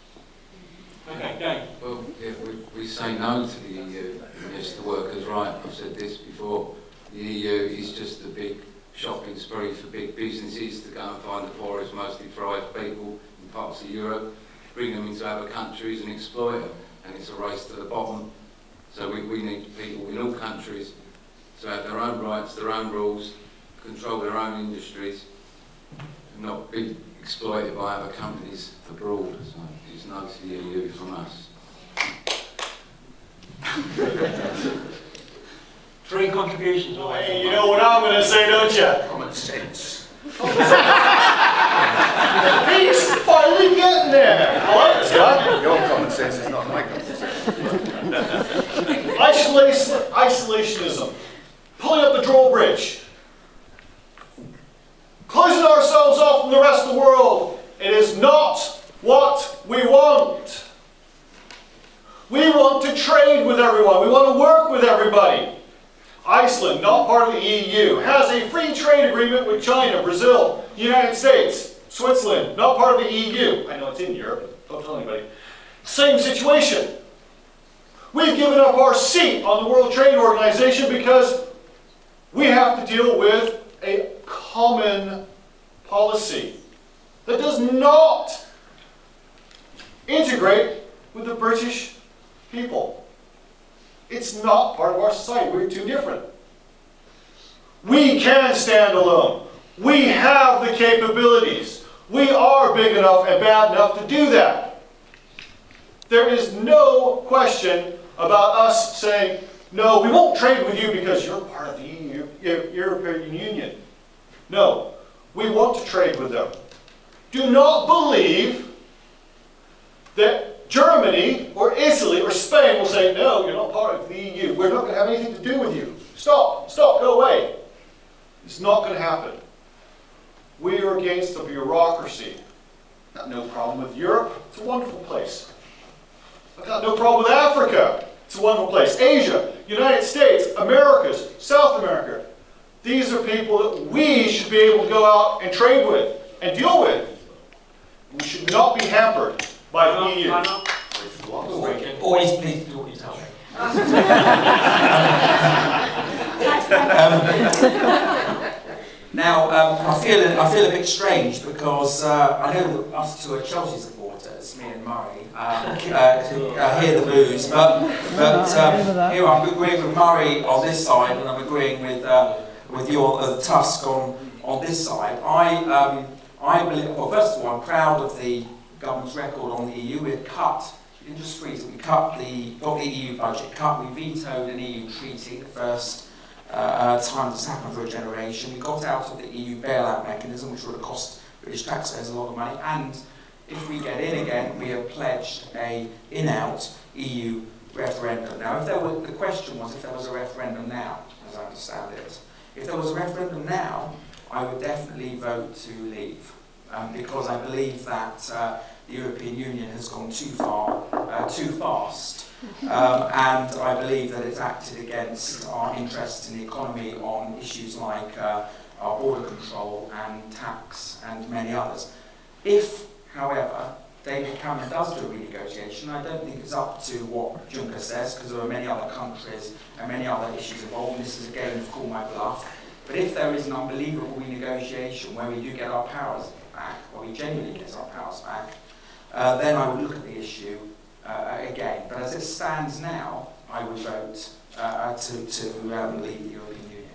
Okay, Dave. Well, yeah, we, we say no to the E U. Yes, the workers' right. I've said this before. The E U is just a big shopping spree for big businesses to go and find the poorest, mostly deprived people in parts of Europe, bring them into other countries and exploit them. And it's a race to the bottom. So we, we need people in all countries to have their own rights, their own rules, control their own industries, and not be exploited by other companies abroad. So it's no to the E U from us. Three contributions. Hey, you know what I'm going to say, don't you? Common sense. He's finally getting there. I like this guy. Your common sense is not my common sense. Isolation, isolationism. Pulling up the drawbridge. Closing ourselves off from the rest of the world. It is not what we want. We want to trade with everyone. We want to work with everybody. Iceland, not part of the E U, has a free trade agreement with China, Brazil, United States, Switzerland, not part of the E U. I know it's in Europe, don't tell anybody. Same situation. We've given up our seat on the World Trade Organization because we have to deal with a common policy that does not integrate with the British people. It's not part of our society. We're too different. We can stand alone. We have the capabilities. We are big enough and bad enough to do that. There is no question about us saying, no, we won't trade with you because you're part of the E U, European Union. No, we want to trade with them. Do not believe that Germany or Italy or Spain will say, no, you're not part of the E U. We're not going to have anything to do with you. Stop, stop, go away. It's not going to happen. We are against the bureaucracy. I've got no problem with Europe. It's a wonderful place. I've got no problem with Africa. It's a wonderful place. Asia, United States, Americas, South America. These are people that we should be able to go out and trade with and deal with. We should not be hampered by the E U. Always please do what you tell me. um, now, um, I feel I feel a bit strange because uh, I know that us two are Chelsea supporters, me and Murray, um, uh, uh, hear the blues, but but um, here I'm agreeing with Murray on this side, and I'm agreeing with uh, with your uh, Tusk on on this side. I um, I believe. Well, first of all, I'm proud of the government's record on the E U. We've cut. We didn't just freeze it. We cut the got the E U budget cut. We vetoed an E U treaty, the first uh, time this happened for a generation. We got out of the E U bailout mechanism, which would have cost British taxpayers a lot of money. And if we get in again, we have pledged a in-out E U referendum. Now, if there were, the question was if there was a referendum now, as I understand it. If there was a referendum now, I would definitely vote to leave, um, because I believe that uh, the European Union has gone too far, uh, too fast, um, and I believe that it's acted against our interests in the economy on issues like uh, our border control and tax and many others. If, however, David Cameron does do a renegotiation, I don't think it's up to what Juncker says, because there are many other countries and many other issues involved, and this is a game of call my bluff. But if there is an unbelievable renegotiation where we do get our powers back, or we genuinely get our powers back, uh, then I would look at the issue uh, again. But as it stands now, I would vote uh, to, to um, leave the European Union.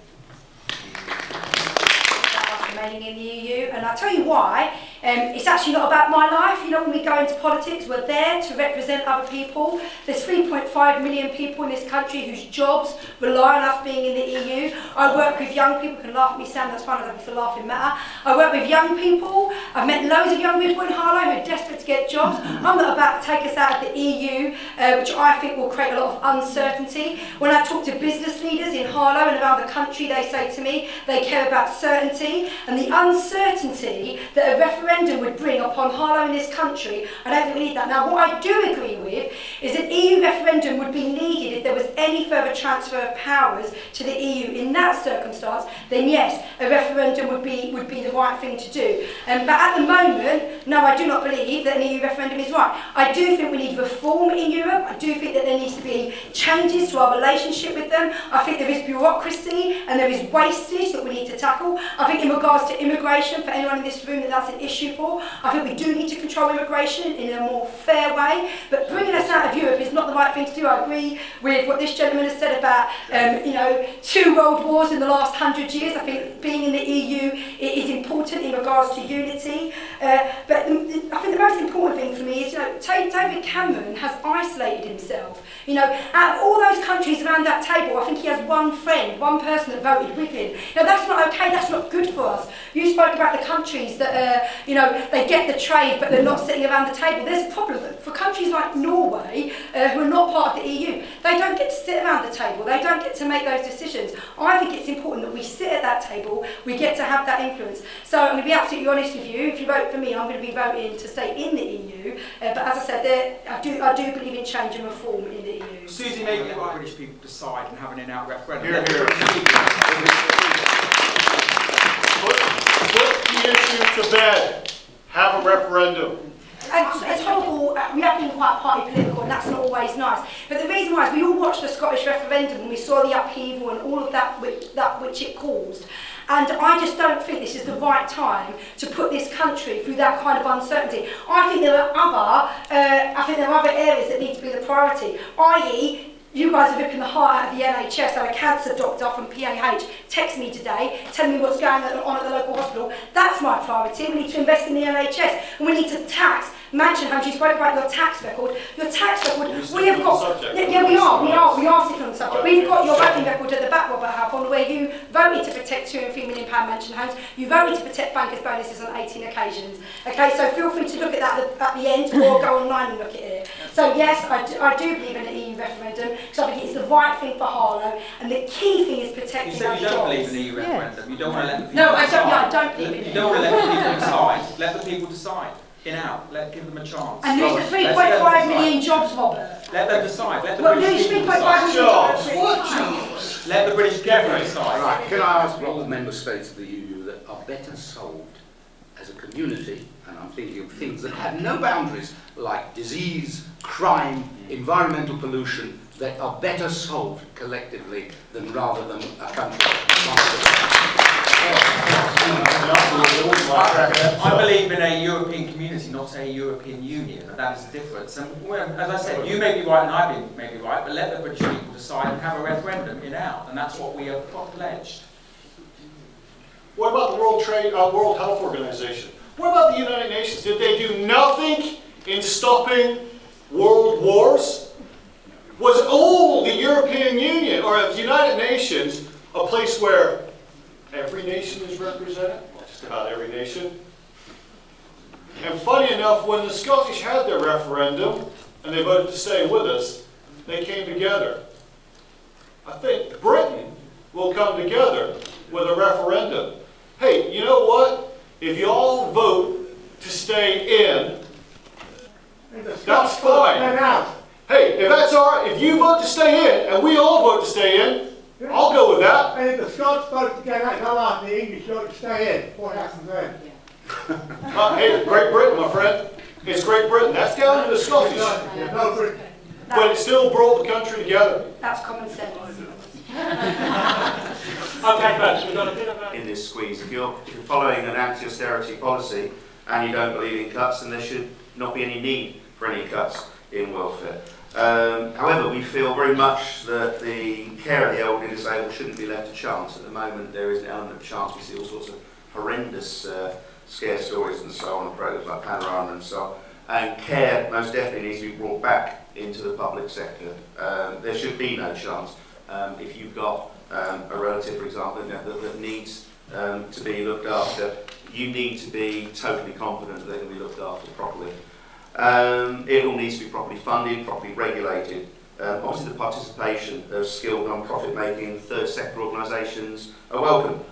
Remaining in the E U, and I'll tell you why. Um, it's actually not about my life. You know, when we go into politics, we're there to represent other people. There's three point five million people in this country whose jobs rely on us being in the E U. I work with young people. You can laugh at me, Sam, that's fine, I don't think it's a laughing matter. I work with young people. I've met loads of young people in Harlow who are desperate to get jobs. I'm not about to take us out of the E U, uh, which I think will create a lot of uncertainty. When I talk to business leaders in Harlow and around the country, they say to me they care about certainty. And the uncertainty that a referendum would bring upon Harlow in this country, I don't think we need that. Now, what I do agree with is that E U referendum would be needed if there was any further transfer of powers to the E U. In that circumstance, then yes, a referendum would be would be the right thing to do. Um, but at the moment, no, I do not believe that an E U referendum is right. I do think we need reform in Europe. I do think that there needs to be changes to our relationship with them. I think there is bureaucracy and there is wastage that we need to tackle. I think in regards to immigration, for anyone in this room that that's an issue for, I think we do need to control immigration in a more fair way, but bringing us out of Europe is not the right thing to do. I agree with what this gentleman has said about um, you know, two world wars in the last hundred years. I think being in the E U is important in regards to unity, uh, but I think the most important thing for me is, you know, David Cameron has isolated himself. You know, out of all those countries around that table, I think he has one friend, one person that voted with him. Now that's not okay, that's not good for us. You spoke about the countries that, uh, you know, they get the trade but they're not sitting around the table. There's a problem for countries like Norway, uh, who are not part of the E U. They don't get to sit around the table. They don't get to make those decisions. I think it's important that we sit at that table, we get to have that influence. So I'm going to be absolutely honest with you. If you vote for me, I'm going to be voting to stay in the E U. Uh, but as I said, there, I do I do believe in change and reform in the E U. Susie, maybe let the British people decide and have an in-out referendum. Here, here. Put, put the issue to bed. Have a referendum. It's, it's horrible, uh, we have been quite party political and that's not always nice. But the reason why is we all watched the Scottish referendum and we saw the upheaval and all of that which, that which it caused. And I just don't think this is the right time to put this country through that kind of uncertainty. I think there are other, uh, I think there are other areas that need to be the priority, that is, you guys are ripping the heart out of the N H S. I had a cancer doctor from P A H text me today, telling me what's going on at the local hospital. That's my priority. We need to invest in the N H S, and we need to tax mansion homes. You spoke about your tax record. Your tax record, we have got. Yeah, yeah, we are, we are, we are sitting on the subject. We've got your voting record at the back, Robert Halfon, where you voted to protect two and three million pound mansion homes. You voted to protect bankers' bonuses on eighteen occasions. Okay, so feel free to look at that at the, at the end, or go online and look at it. So yes, I do, I do believe in an E U referendum, because I think it's the right thing for Harlow, and the key thing is protecting. You said you don't jobs. believe in an E U referendum. Yeah. You don't want to let the people no, decide. I don't. Yeah, I don't believe in it. You don't want to let the people decide. Let the people decide. In out. Let give them a chance. And lose the three point five million jobs, Robert. Let them decide. Let the well, British lose people three point five million jobs. jobs. What jobs? Let the British people decide. Right. Can I ask what all member states of the E U that are better solved as a community, and I'm thinking of things that have no boundaries, like disease, crime, environmental pollution, that are better solved collectively than rather than a country. I believe in a European community, not a European Union, and that is the difference. And well, as I said, you may be right and I may be right, but let the British people decide and have a referendum in out, and that's what we have pledged. What about the World Trade, uh, World Health Organization? What about the United Nations? Did they do nothing in stopping world wars? Was all the European Union or the United Nations a place where every nation is represented? Well, just about every nation. And funny enough, when the Scottish had their referendum and they voted to stay with us, they came together. I think Britain will come together with a referendum. Hey, you know what? If you all vote to stay in, that's fine. Hey, if that's all right, if you vote to stay in and we all vote to stay in, I'll go with that. And if the Scots vote to get out, out the English vote to stay in. What happens then? uh, hey, Great Britain, my friend. It's Great Britain. That's down to the Scottish. No, Britain. But it still brought the country together. That's common sense. Okay, folks, we've got a bit of a... In this squeeze, if you're, if you're following an anti-austerity policy and you don't believe in cuts, then there should not be any need for any cuts in welfare. Um, however, we feel very much that the care of the elderly and disabled shouldn't be left to chance. At the moment, there is an element of chance. We see all sorts of horrendous uh, scare stories and so on, programs like Panorama and so on. And care most definitely needs to be brought back into the public sector. Um, there should be no chance. Um, if you've got um, a relative, for example, that, that, that needs um, to be looked after, you need to be totally confident that they're going to be looked after properly. Um, it all needs to be properly funded, properly regulated. Um, obviously the participation of skilled non-profit making third sector organisations are welcome,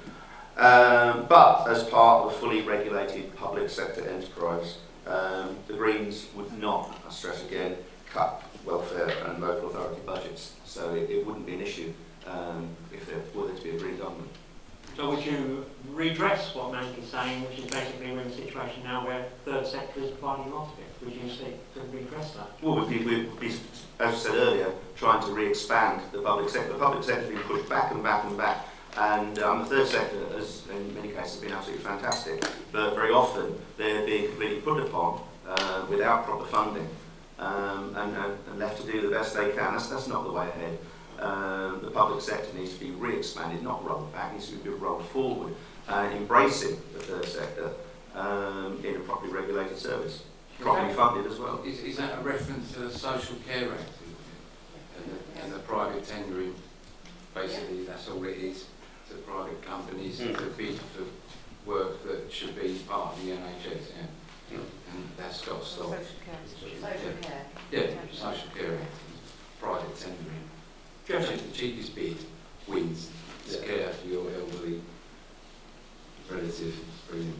um, but as part of a fully regulated public sector enterprise. Um, the Greens would not, I stress again, cut welfare and local authority budgets, so it, it wouldn't be an issue um, if there were to be a Green government. So would you redress what Mank is saying, which is basically we're in a situation now where third sector is providing a lot of it? Would you seek to redress that? Well, we'd be, we'd be, as I said earlier, trying to re-expand the public sector. The public sector has been pushed back and back and back, and um, the third sector has, in many cases, been absolutely fantastic, but very often they're being completely put upon uh, without proper funding um, and, and, and left to do the best they can. That's, that's not the way ahead. Um, the public sector needs to be re-expanded, not rolled back, needs to be rolled forward, and embracing the third sector um, in a properly regulated service, properly funded as well. Is, is that a reference to the Social Care Act and the, and the private tendering? Basically, that's all it is, to private companies mm. to bid for work that should be part of the N H S, yeah. Mm. And that's got to stop. Social care. Social yeah. care. Yeah, Social Care Act, private tendering. The cheapest bid wins. It's yeah. care for your elderly relative. Brilliant.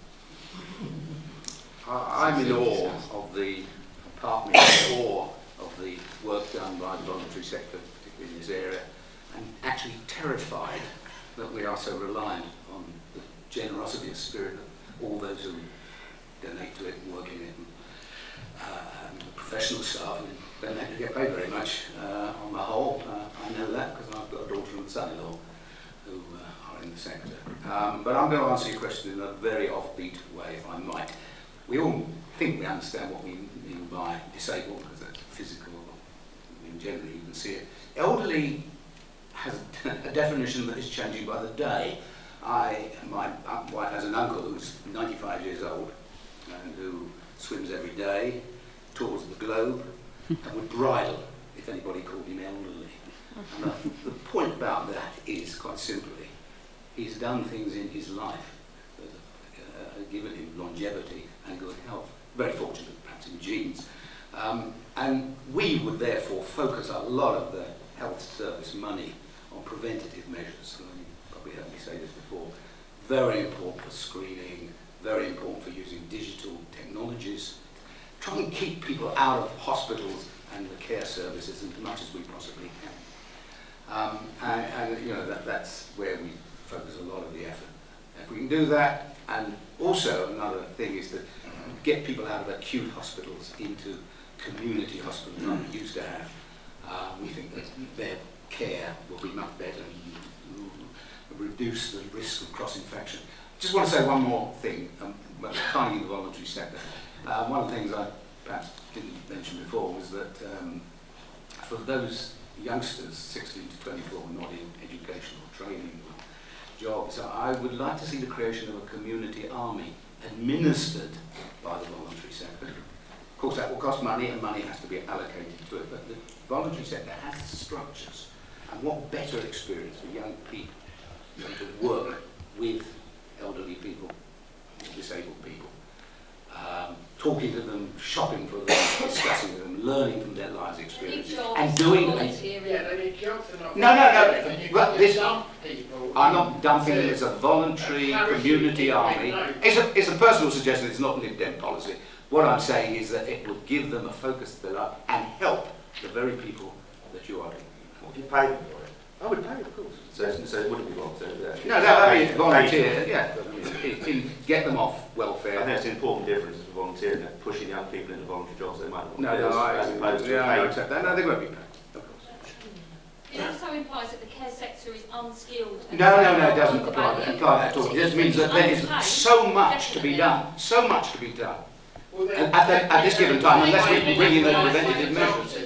I'm in awe of the, partly in awe of the work done by the voluntary sector, particularly in this area, and actually terrified that we are so reliant on the generosity of spirit of all those who donate to it and work in it, and, uh, and the professional staff who don't have to get paid very much uh, on the whole. Uh, I know that because I've got a daughter and son-in-law who uh, are in the sector. Um, but I'm going to answer your question in a very offbeat way, if I might. We all think we understand what we mean by disabled, because that's physical. I mean, generally, you can see it. Elderly has a definition that is changing by the day. I, my wife has an uncle who's ninety-five years old and who swims every day, tours the globe, and would bridle if anybody called him elderly. And the, the point about that is, quite simply, he's done things in his life that have uh, given him longevity and good health. Very fortunate, perhaps in genes. Um, and we would therefore focus a lot of the health service money on preventative measures. You probably heard me say this before. Very important for screening, very important for using digital technologies. Try and keep people out of hospitals and the care services as much as we possibly can. Um, and, and you know, that, that's where we focus a lot of the effort. If we can do that, and also another thing is to get people out of acute hospitals into community hospitals like we used to have, uh, we think that their care will be much better and reduce the risk of cross-infection. Just want to say one more thing, um, tying in the voluntary sector. Uh, one of the things I perhaps didn't mention before was that um, for those youngsters, sixteen to twenty-four, not in education or training or jobs, I would like to see the creation of a community army administered by the voluntary sector. Of course, that will cost money, and money has to be allocated to it, but the voluntary sector has the structures. And what better experience for young people than to work with elderly people, disabled people, um, talking to them, shopping for them, discussing with them, learning from their lives' experiences, and doing it. Yeah, they need jobs and not no, no, no. You But this, dump people. I'm not dumping it. It's a voluntary community army. It's a, it's a personal suggestion. It's not Lib Dem policy. What I'm saying is that it would give them a focus to their life and help the very people that you are doing. What if you pay them for it? I would pay, of course. So, so it wouldn't be voluntary. No, no, I mean volunteer, yeah. It, it, get them off welfare. I think it's an important difference to volunteering and pushing young people into voluntary jobs they might not no, want no, to do, I, as opposed to yeah, I paid. accept that. No, they won't be paid, of course. It also implies that the care sector is unskilled. And No, no, no, it doesn't apply that, apply that at all. It just means that there is so much to be done, so much to be done. Well, And at, the, at this given time, unless we can bring in the preventative measures.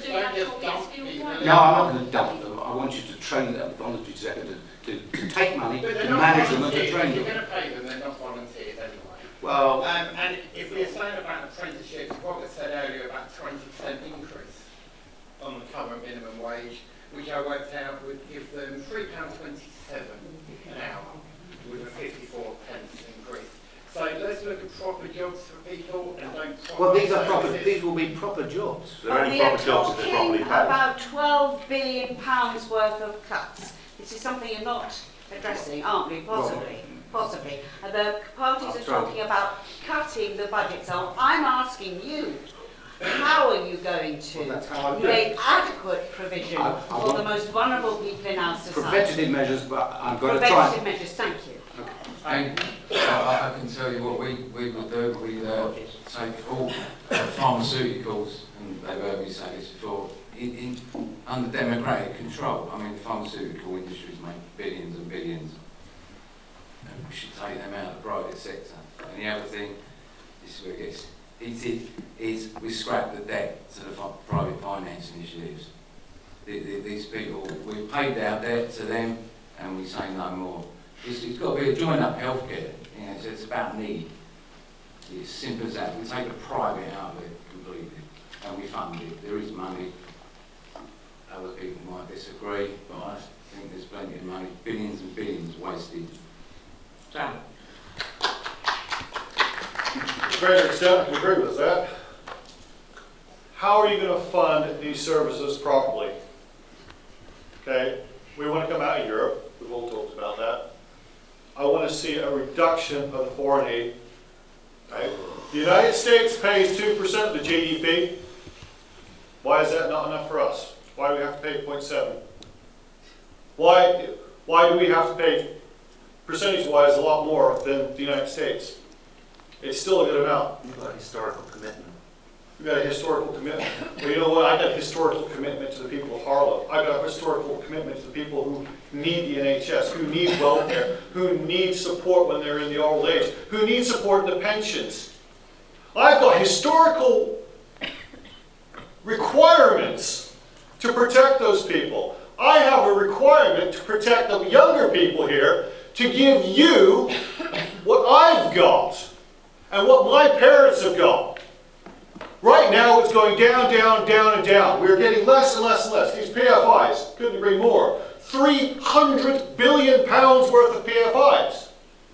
No, I'm not going to dump them. I want you to train them, the voluntary sector, to, to, to take money, to manage them and to train them. If you're going to pay them, they're not volunteers anyway. Well, um, and if we're saying about apprenticeships, what was said earlier about twenty percent increase on the current minimum wage, which I worked out would give them three pounds twenty-seven an hour with a fifty-four pence increase. So let's look at proper jobs for people and don't proper well, these are proper. services. These will be proper jobs. They're only proper jobs if they're properly paid. About twelve billion pounds worth of cuts. This is something you're not addressing, aren't we? Possibly. Possibly. And the parties are talking about cutting the budget. So I'm asking you, how are you going to Well, that's how I do make it. adequate provision I- I for the want most vulnerable people in our society? Preventative measures, but I'm going to Preventative try. measures, thank you. Okay. And I, I can tell you what we, we would do. We'd uh, take all pharmaceuticals, and they've heard me say this before, in, in, under democratic control. I mean, the pharmaceutical industries make billions and billions. And we should take them out of the private sector. And the other thing, this is where it gets heated, is we scrap the debt to the fi private finance initiatives. The, the, these people, we've paid our debt to them, and we say no more. It's, it's got to be a joined up healthcare. You know, it's, it's about need. It's simple as that. We take the private out of it completely, and we fund it. There is money. Other people might disagree, but I think there's plenty of money. Billions and billions wasted. Sam. To a great extent, I can agree with that. How are you going to fund these services properly? Okay, we want to come out of Europe. We've all talked about that. I want to see a reduction of the foreign aid. Okay. The United States pays two percent of the G D P. Why is that not enough for us? Why do we have to pay zero point seven? Why, why do we have to pay percentage-wise a lot more than the United States? It's still a good amount. You've got a historical commitment. We've got a historical commitment. Well, you know what? I've got a historical commitment to the people of Harlow. I've got a historical commitment to the people who need the N H S, who need welfare, who need support when they're in the old age, who need support in the pensions. I've got historical requirements to protect those people. I have a requirement to protect the younger people here, to give you what I've got and what my parents have got. Right now it's going down, down, down, and down. We're getting less and less and less. These P F Is, couldn't agree more. three hundred billion pounds worth of P F Is.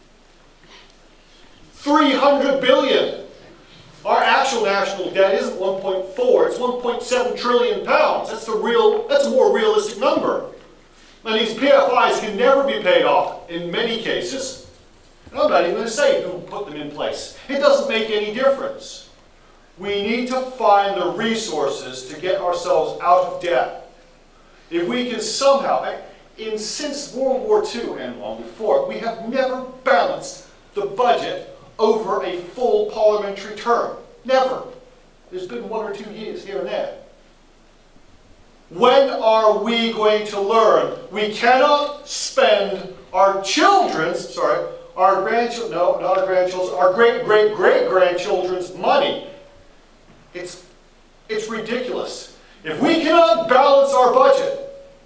three hundred billion. Our actual national debt isn't one point four, it's one point seven trillion pounds. That's the real, that's a more realistic number. And these P F Is can never be paid off in many cases. And I'm not even going to say who put them in place. It doesn't make any difference. We need to find the resources to get ourselves out of debt. If we can somehow, in, since World War Two and long before, we have never balanced the budget over a full parliamentary term. Never. There's been one or two years here and there. When are we going to learn? We cannot spend our children's, sorry, our grandchildren, no, not our grandchildren, our great-great-great-grandchildren's money. It's, it's ridiculous. If we cannot balance our budget,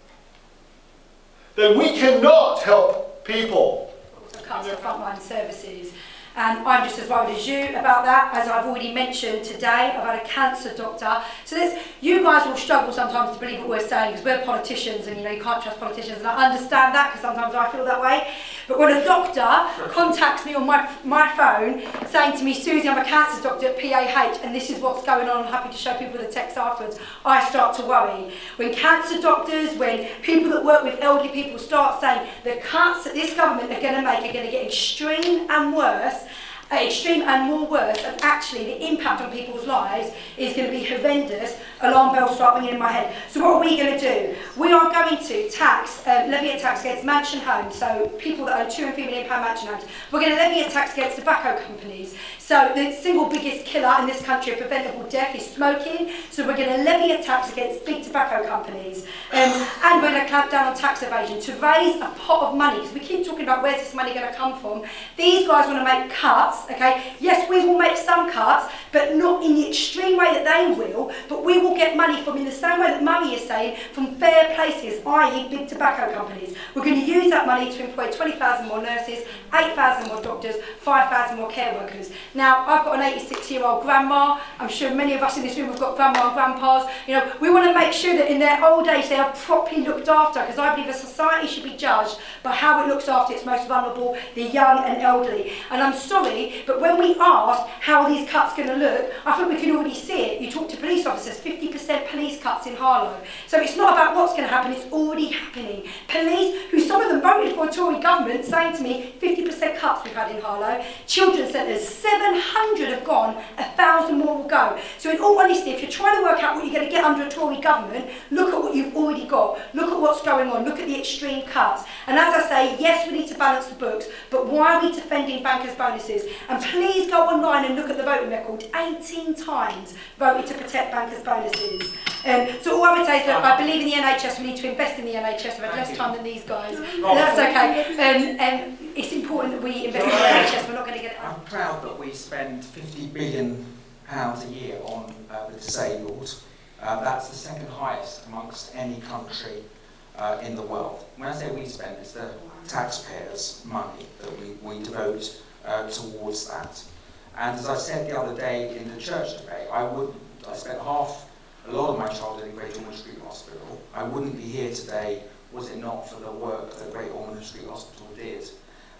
then we cannot help people. Also cuts to frontline services. And I'm just as worried as you about that. As I've already mentioned today, I've had a cancer doctor. So there's, you guys will struggle sometimes to believe what we're saying because we're politicians and you know you can't trust politicians, and I understand that because sometimes I feel that way. But when a doctor contacts me on my, my phone saying to me, Susie, I'm a cancer doctor at P A H and this is what's going on, I'm happy to show people the text afterwards, I start to worry. When cancer doctors, when people that work with elderly people start saying the cuts that this government are going to make are going to get extreme and worse, Uh, extreme and more worse, and actually the impact on people's lives is going to be horrendous, alarm bells start ringing in my head. So what are we going to do? We are going to tax, uh, levy a tax against mansion homes, so people that own two and three million pound mansion homes. We're going to levy a tax against tobacco companies. So the single biggest killer in this country of preventable death is smoking, so we're going to levy a tax against big tobacco companies. Um, and we're going to clamp down on tax evasion to raise a pot of money, because we keep talking about where's this money going to come from. These guys want to make cuts. Okay, yes, we will make some cuts, but not in the extreme way that they will, but we will get money from, in the same way that Murray is saying, from fair places, that is big tobacco companies. We're going to use that money to employ twenty thousand more nurses, eight thousand more doctors, five thousand more care workers. Now, I've got an eighty-six-year-old grandma. I'm sure many of us in this room have got grandma and grandpas. You know, we want to make sure that in their old age they are properly looked after, because I believe a society should be judged by how it looks after its most vulnerable, the young and elderly. And I'm sorry, but when we ask how are these cuts going to look, I think we can already see it. You talk to police officers, fifty percent police cuts in Harlow. So it's not about what's going to happen, it's already happening. Police, who some of them voted for a Tory government, saying to me, fifty percent cuts we've had in Harlow. Children's centres, seven hundred have gone, one thousand more will go. So in all honesty, if you're trying to work out what you're going to get under a Tory government, look at what you've already got. Look at what's going on. Look at the extreme cuts. And as I say, yes, we need to balance the books, but why are we defending bankers' bonuses? And please go online and look at the voting record. eighteen times voted to protect bankers' bonuses. Um, so all I would say is that I believe in the N H S. We need to invest in the N H S. We've had less time than these guys. And that's okay. Um, um, it's important that we invest in the N H S. We're not going to get it. I'm proud that we spend fifty billion pounds a year on uh, the disabled. Uh, that's the second highest amongst any country uh, in the world. When I say we spend, it's the taxpayers' money that we, we devote uh, towards that. And as I said the other day in the church debate, I would I spent half, a lot of my childhood in Great Ormond Street Hospital. I wouldn't be here today was it not for the work that Great Ormond Street Hospital did.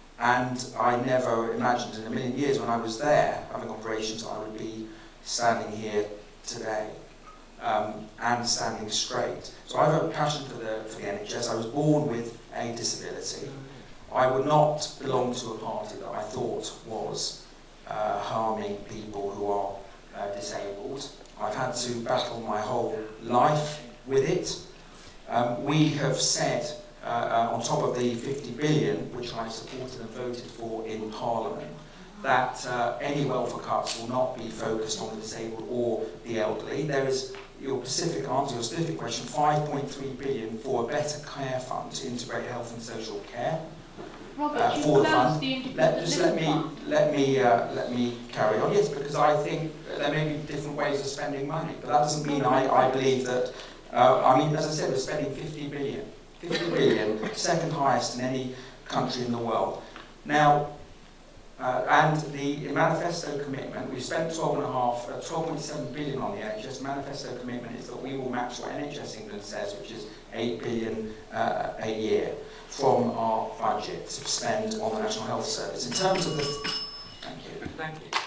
And I never imagined in a million years when I was there having operations I would be standing here today um, and standing straight. So I have a passion for the, for the N H S. I was born with a disability. I would not belong to a party that I thought was uh, harming people who are uh, disabled. I've had to battle my whole life with it. Um, we have said, uh, uh, on top of the fifty billion, which I supported and voted for in Parliament, that uh, any welfare cuts will not be focused on the disabled or the elderly. There is your specific answer, your specific question, five point three billion for a better care fund to integrate health and social care. Robert, Uh, you for the closed fund. the independent Let, just let me fund. let me uh, let me carry on. Yes, because I think there may be different ways of spending money, but that doesn't mean I, I believe that. Uh, I mean, as I said, we're spending fifty billion, fifty billion, second highest in any country in the world. Now, uh, and the manifesto commitment, we spent twelve and a half, uh, twelve point seven billion on the N H S. Manifesto commitment is that we will match what N H S England says, which is eight billion uh, a year from our budget to spend on the National Health Service. In terms of the... Thank you. Thank you.